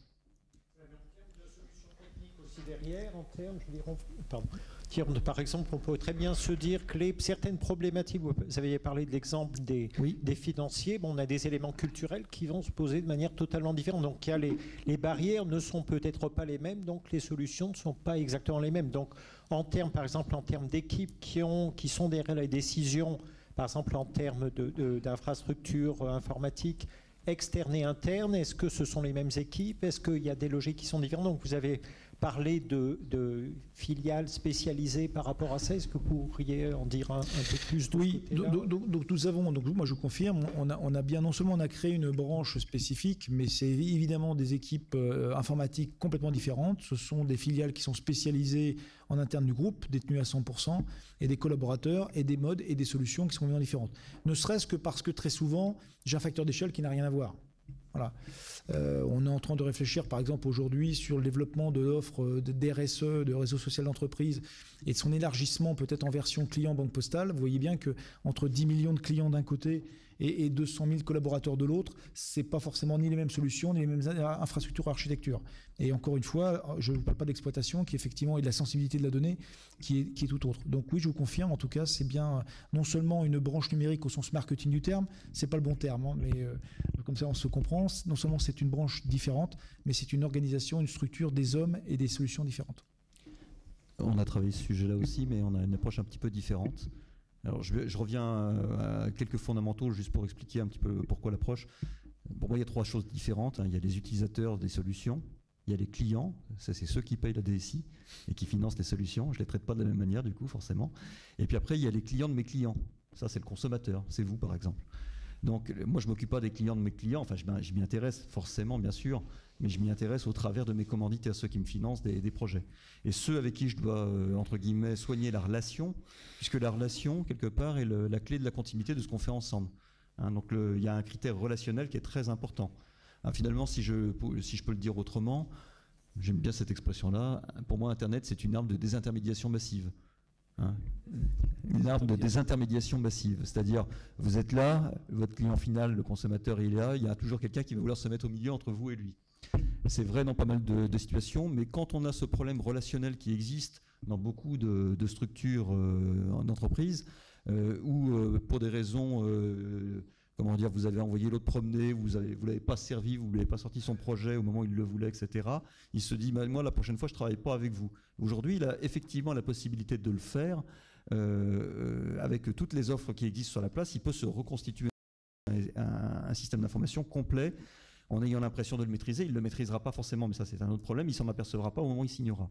Derrière, en termes, par exemple, on peut très bien se dire que certaines problématiques, vous aviez parlé de l'exemple des financiers, on a des éléments culturels qui vont se poser de manière totalement différente. Donc les barrières ne sont peut-être pas les mêmes, donc les solutions ne sont pas exactement les mêmes. Donc par exemple, en termes d'équipes qui sont derrière les décisions, par exemple en termes d'infrastructures informatiques, externes et internes, est-ce que ce sont les mêmes équipes ? Est-ce qu'il y a des logiques qui sont différentes ? Donc vous avez parlé de filiales spécialisées par rapport à ça. Est-ce que vous pourriez en dire un peu plus ? Oui, donc nous avons, moi je confirme, on a bien, non seulement on a créé une branche spécifique, mais c'est évidemment des équipes informatiques complètement différentes. Ce sont des filiales qui sont spécialisées en interne du groupe, détenues à 100%, et des collaborateurs et des modes et des solutions qui sont complètement différentes. Ne serait-ce que parce que très souvent, j'ai un facteur d'échelle qui n'a rien à voir. Voilà. On est en train de réfléchir, par exemple, aujourd'hui sur le développement de l'offre d'RSE, de réseau social d'entreprise, et de son élargissement peut-être en version client banque postale. Vous voyez bien qu'entre 10 millions de clients d'un côté et 200 000 collaborateurs de l'autre, c'est pas forcément ni les mêmes solutions, ni les mêmes infrastructures ou architectures. Et encore une fois, je ne parle pas d'exploitation, qui effectivement est de la sensibilité de la donnée, qui est tout autre. Donc oui, je vous confirme, en tout cas, c'est bien non seulement une branche numérique au sens marketing du terme, c'est pas le bon terme, mais comme ça on se comprend, non seulement c'est une branche différente, mais c'est une organisation, une structure des hommes et des solutions différentes. On a travaillé ce sujet-là aussi, mais on a une approche un petit peu différente. Alors, je reviens à quelques fondamentaux juste pour expliquer un petit peu pourquoi l'approche. Pour moi, il y a 3 choses différentes. Il y a les utilisateurs des solutions, il y a les clients, ça c'est ceux qui payent la DSI et qui financent les solutions. Je ne les traite pas de la même manière du coup, forcément. Et puis après, il y a les clients de mes clients. Ça, c'est le consommateur, c'est vous par exemple. Donc moi, je ne m'occupe pas des clients de mes clients, enfin je m'y intéresse forcément bien sûr, mais je m'y intéresse au travers de mes commanditaires, ceux qui me financent des projets. Et ceux avec qui je dois, entre guillemets, soigner la relation, puisque la relation, quelque part, est la clé de la continuité de ce qu'on fait ensemble. Hein, donc il y a un critère relationnel qui est très important. Hein, finalement, si je peux le dire autrement, j'aime bien cette expression-là, pour moi Internet c'est une arme de désintermédiation massive. Hein, une arme de désintermédiation massive, c'est-à-dire vous êtes là, votre client final, le consommateur il est là, il y a toujours quelqu'un qui va vouloir se mettre au milieu entre vous et lui. C'est vrai dans pas mal de situations, mais quand on a ce problème relationnel qui existe dans beaucoup de structures d'entreprise, où pour des raisons, comment dire, vous avez envoyé l'autre promener, vous l'avez pas servi, vous ne lui avez pas sorti son projet au moment où il le voulait, etc. Il se dit, moi la prochaine fois je ne travaille pas avec vous. Aujourd'hui, il a effectivement la possibilité de le faire avec toutes les offres qui existent sur la place. Il peut se reconstituer un système d'information complet en ayant l'impression de le maîtriser. Il ne le maîtrisera pas forcément, mais ça c'est un autre problème. Il ne s'en apercevra pas au moment où il signera.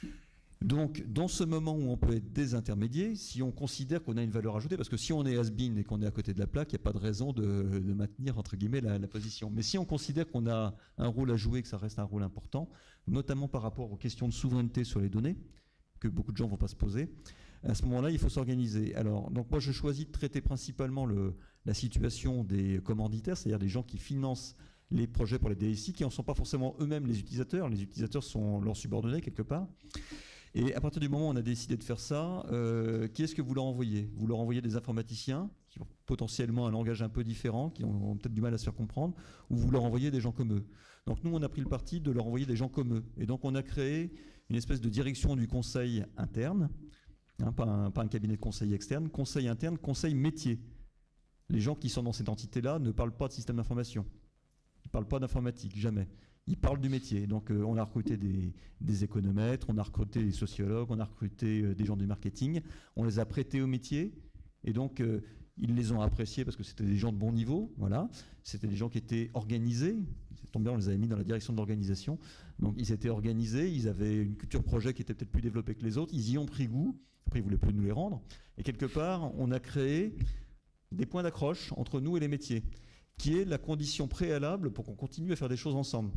Donc, dans ce moment où on peut être désintermédié, si on considère qu'on a une valeur ajoutée, parce que si on est has-been et qu'on est à côté de la plaque, il n'y a pas de raison de maintenir, entre guillemets, la position. Mais si on considère qu'on a un rôle à jouer, que ça reste un rôle important, notamment par rapport aux questions de souveraineté sur les données, que beaucoup de gens ne vont pas se poser, à ce moment-là, il faut s'organiser. Alors, donc moi, je choisis de traiter principalement la situation des commanditaires, c'est-à-dire des gens qui financent les projets pour les DSI, qui n'en sont pas forcément eux-mêmes les utilisateurs. Les utilisateurs sont leurs subordonnés, quelque part. Et à partir du moment où on a décidé de faire ça, qui est-ce que vous leur envoyez? Vous leur envoyez des informaticiens qui ont potentiellement un langage un peu différent, qui ont peut-être du mal à se faire comprendre, ou vous leur envoyez des gens comme eux. Donc nous, on a pris le parti de leur envoyer des gens comme eux. Et donc on a créé une espèce de direction du conseil interne, hein, pas un cabinet de conseil externe, conseil interne, conseil métier. Les gens qui sont dans cette entité-là ne parlent pas de système d'information. Ils ne parlent pas d'informatique, jamais. Ils parlent du métier. Donc on a recruté des économètres, on a recruté des sociologues, on a recruté des gens du marketing, on les a prêtés au métier, et donc ils les ont appréciés parce que c'était des gens de bon niveau, voilà. C'était des gens qui étaient organisés, ça tombe bien, on les avait mis dans la direction de l'organisation, donc ils étaient organisés, ils avaient une culture projet qui était peut-être plus développée que les autres, ils y ont pris goût, après ils ne voulaient plus nous les rendre, et quelque part on a créé des points d'accroche entre nous et les métiers, qui est la condition préalable pour qu'on continue à faire des choses ensemble.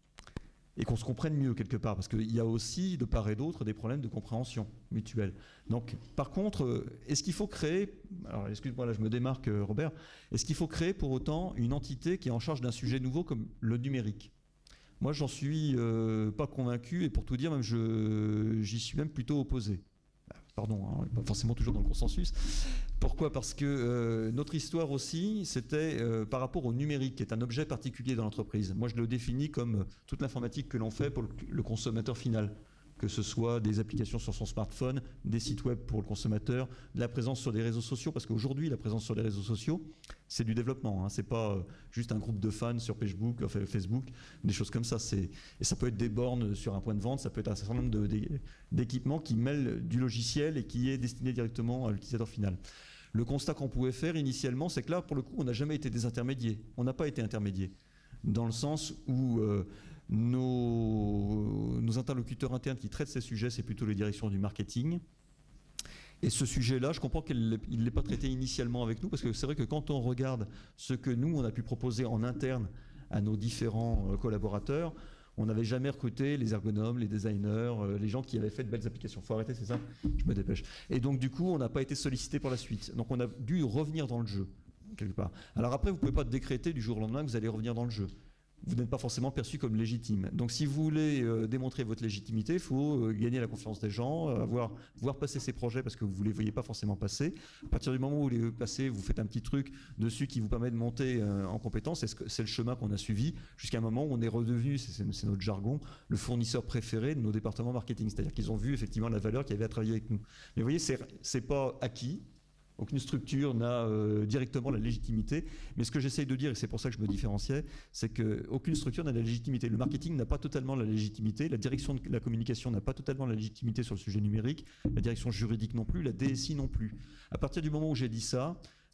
Et qu'on se comprenne mieux quelque part, parce qu'il y a aussi de part et d'autre des problèmes de compréhension mutuelle. Donc, par contre, est-ce qu'il faut créer, alors excuse-moi là je me démarque Robert, est-ce qu'il faut créer pour autant une entité qui est en charge d'un sujet nouveau comme le numérique? Moi j'en suis pas convaincu, et pour tout dire, même j'y suis même plutôt opposé. Pardon, hein, pas forcément toujours dans le consensus. Pourquoi? Parce que notre histoire aussi, c'était par rapport au numérique, qui est un objet particulier dans l'entreprise. Moi, je le définis comme toute l'informatique que l'on fait pour le consommateur final, que ce soit des applications sur son smartphone, des sites web pour le consommateur, de la présence sur des réseaux sociaux, parce qu'aujourd'hui, la présence sur les réseaux sociaux, c'est du développement. Hein, c'est pas juste un groupe de fans sur Facebook, des choses comme ça. Et ça peut être des bornes sur un point de vente, ça peut être un certain nombre d'équipements qui mêlent du logiciel et qui est destiné directement à l'utilisateur final. Le constat qu'on pouvait faire initialement, c'est que là, pour le coup, on n'a jamais été des intermédiaires. On n'a pas été intermédiaires, dans le sens où nos interlocuteurs internes qui traitent ces sujets, c'est plutôt les directions du marketing. Et ce sujet-là, je comprends qu'il ne l'ait pas traité initialement avec nous, parce que c'est vrai que quand on regarde ce que nous, on a pu proposer en interne à nos différents collaborateurs, on n'avait jamais recruté les ergonomes, les designers, les gens qui avaient fait de belles applications. Il faut arrêter, c'est ça? Je me dépêche. Et donc du coup, on n'a pas été sollicité pour la suite. Donc on a dû revenir dans le jeu, quelque part. Alors après, vous ne pouvez pas décréter du jour au lendemain que vous allez revenir dans le jeu. Vous n'êtes pas forcément perçu comme légitime. Donc si vous voulez démontrer votre légitimité, il faut gagner la confiance des gens, voir passer ces projets parce que vous ne les voyez pas forcément passer. À partir du moment où vous les passez, vous faites un petit truc dessus qui vous permet de monter en compétence. C'est le chemin qu'on a suivi jusqu'à un moment où on est redevenu, c'est notre jargon, le fournisseur préféré de nos départements marketing. C'est-à-dire qu'ils ont vu effectivement la valeur qu'il y avait à travailler avec nous. Mais vous voyez, c'est pas acquis. Aucune structure n'a directement la légitimité. Mais ce que j'essaye de dire, et c'est pour ça que je me différenciais, c'est qu'aucune structure n'a la légitimité. Le marketing n'a pas totalement la légitimité, la direction de la communication n'a pas totalement la légitimité sur le sujet numérique, la direction juridique non plus, la DSI non plus. À partir du moment où j'ai dit ça,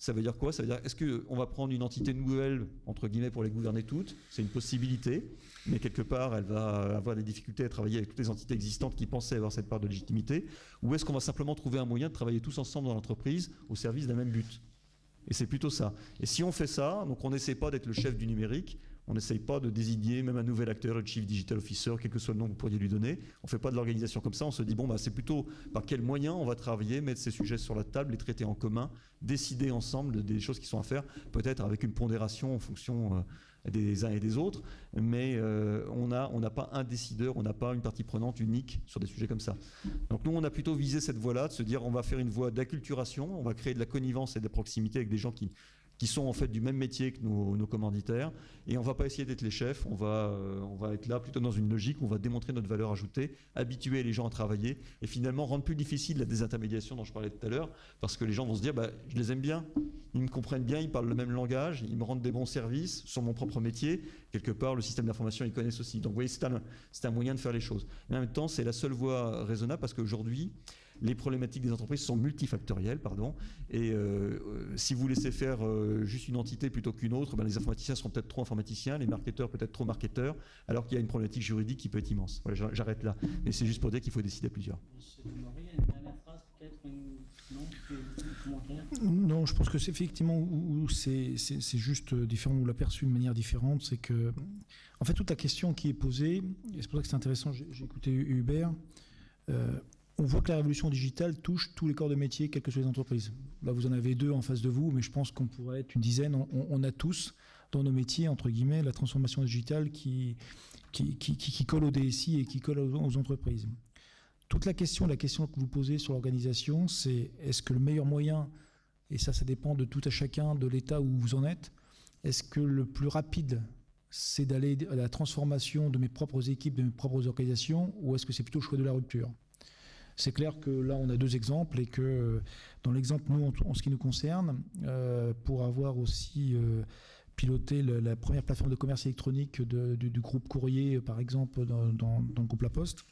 Ça veut dire quoi? Ça veut dire, est-ce qu'on va prendre une entité nouvelle, entre guillemets, pour les gouverner toutes? C'est une possibilité, mais quelque part, elle va avoir des difficultés à travailler avec toutes les entités existantes qui pensaient avoir cette part de légitimité. Ou est-ce qu'on va simplement trouver un moyen de travailler tous ensemble dans l'entreprise au service d'un même but? Et c'est plutôt ça. Et si on fait ça, donc on n'essaie pas d'être le chef du numérique, on n'essaye pas de désigner même un nouvel acteur, le Chief Digital Officer, quel que soit le nom que vous pourriez lui donner. On ne fait pas de l'organisation comme ça, on se dit, bon, bah, c'est plutôt par quels moyens on va travailler, mettre ces sujets sur la table, les traiter en commun, décider ensemble des choses qui sont à faire, peut-être avec une pondération en fonction des uns et des autres, mais on n'a pas un décideur, on n'a pas une partie prenante unique sur des sujets comme ça. Donc nous, on a plutôt visé cette voie-là, de se dire, on va faire une voie d'acculturation, on va créer de la connivence et de la proximité avec des gens qui sont en fait du même métier que nos commanditaires, et on ne va pas essayer d'être les chefs, on va être là plutôt dans une logique où on va démontrer notre valeur ajoutée, habituer les gens à travailler, et finalement rendre plus difficile la désintermédiation dont je parlais tout à l'heure, parce que les gens vont se dire, bah, je les aime bien, ils me comprennent bien, ils parlent le même langage, ils me rendent des bons services sur mon propre métier, quelque part le système d'information ils connaissent aussi. Donc vous voyez, c'est un moyen de faire les choses. Mais en même temps, c'est la seule voie raisonnable, parce qu'aujourd'hui, les problématiques des entreprises sont multifactorielles, et si vous laissez faire juste une entité plutôt qu'une autre, ben les informaticiens seront peut-être trop informaticiens, les marketeurs peut-être trop marketeurs, alors qu'il y a une problématique juridique qui peut être immense. Voilà, j'arrête là. Mais c'est juste pour dire qu'il faut décider à plusieurs. Monsieur Demory, une dernière phrase peut-être, un commentaire? Non, je pense que c'est effectivement où c'est juste différent, où l'a perçu de manière différente, c'est que, en fait, toute la question qui est posée, et c'est pour ça que c'est intéressant, j'ai écouté Hubert, on voit que la révolution digitale touche tous les corps de métier, quelles que soient les entreprises. Là, vous en avez 2 en face de vous, mais je pense qu'on pourrait être une dizaine. On a tous, dans nos métiers, entre guillemets, la transformation digitale qui colle au DSI et qui colle aux entreprises. Toute la question que vous posez sur l'organisation, c'est est-ce que le meilleur moyen, et ça dépend de tout à chacun, de l'état où vous en êtes, est-ce que le plus rapide, c'est d'aller à la transformation de mes propres équipes, de mes propres organisations, ou est-ce que c'est plutôt le choix de la rupture ? C'est clair que là, on a 2 exemples, et que dans l'exemple, nous, en ce qui nous concerne, pour avoir aussi piloté la première plateforme de commerce électronique du groupe Courrier, par exemple, dans le groupe La Poste,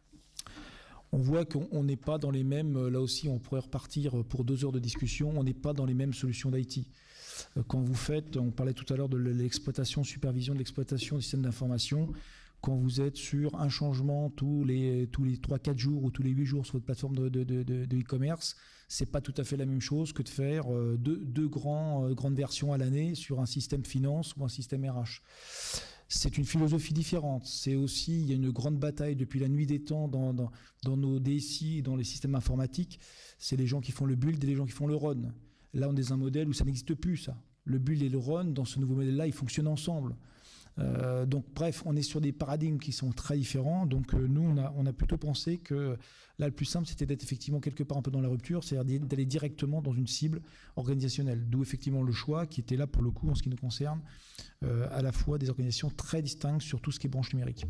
on voit qu'on n'est pas dans les mêmes, là aussi, on pourrait repartir pour 2 heures de discussion, on n'est pas dans les mêmes solutions d'IT. Quand vous faites, on parlait tout à l'heure de l'exploitation, supervision de l'exploitation du système d'information. Quand vous êtes sur un changement tous les 3-4 jours ou tous les 8 jours sur votre plateforme de e-commerce, c'est pas tout à fait la même chose que de faire deux grandes versions à l'année sur un système finance ou un système RH. C'est une philosophie différente. C'est aussi, il y a une grande bataille depuis la nuit des temps dans nos DSI et dans les systèmes informatiques. C'est les gens qui font le build et les gens qui font le run. Là, on est dans un modèle où ça n'existe plus, ça. Le build et le run, dans ce nouveau modèle-là, ils fonctionnent ensemble. Donc bref, on est sur des paradigmes qui sont très différents. Donc nous, on a plutôt pensé que là, le plus simple, c'était d'être effectivement quelque part un peu dans la rupture, c'est-à-dire d'aller directement dans une cible organisationnelle. D'où effectivement le choix qui était là pour le coup, en ce qui nous concerne, à la fois des organisations très distinctes sur tout ce qui est branche numérique.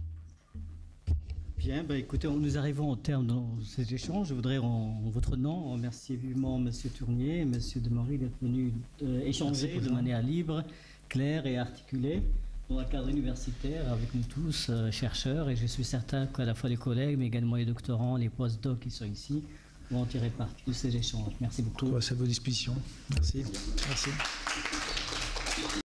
Bien, écoutez, nous arrivons au terme de ces échanges. Je voudrais, en votre nom, remercier vivement M. Tournier et M. Demory d'être venus échanger de manière libre, claire et articulée dans un cadre universitaire avec nous tous, chercheurs, et je suis certain qu'à la fois les collègues, mais également les doctorants, les post-docs qui sont ici, vont en tirer parti de ces échanges. Merci beaucoup. Tout à vos dispositions. Merci. Merci.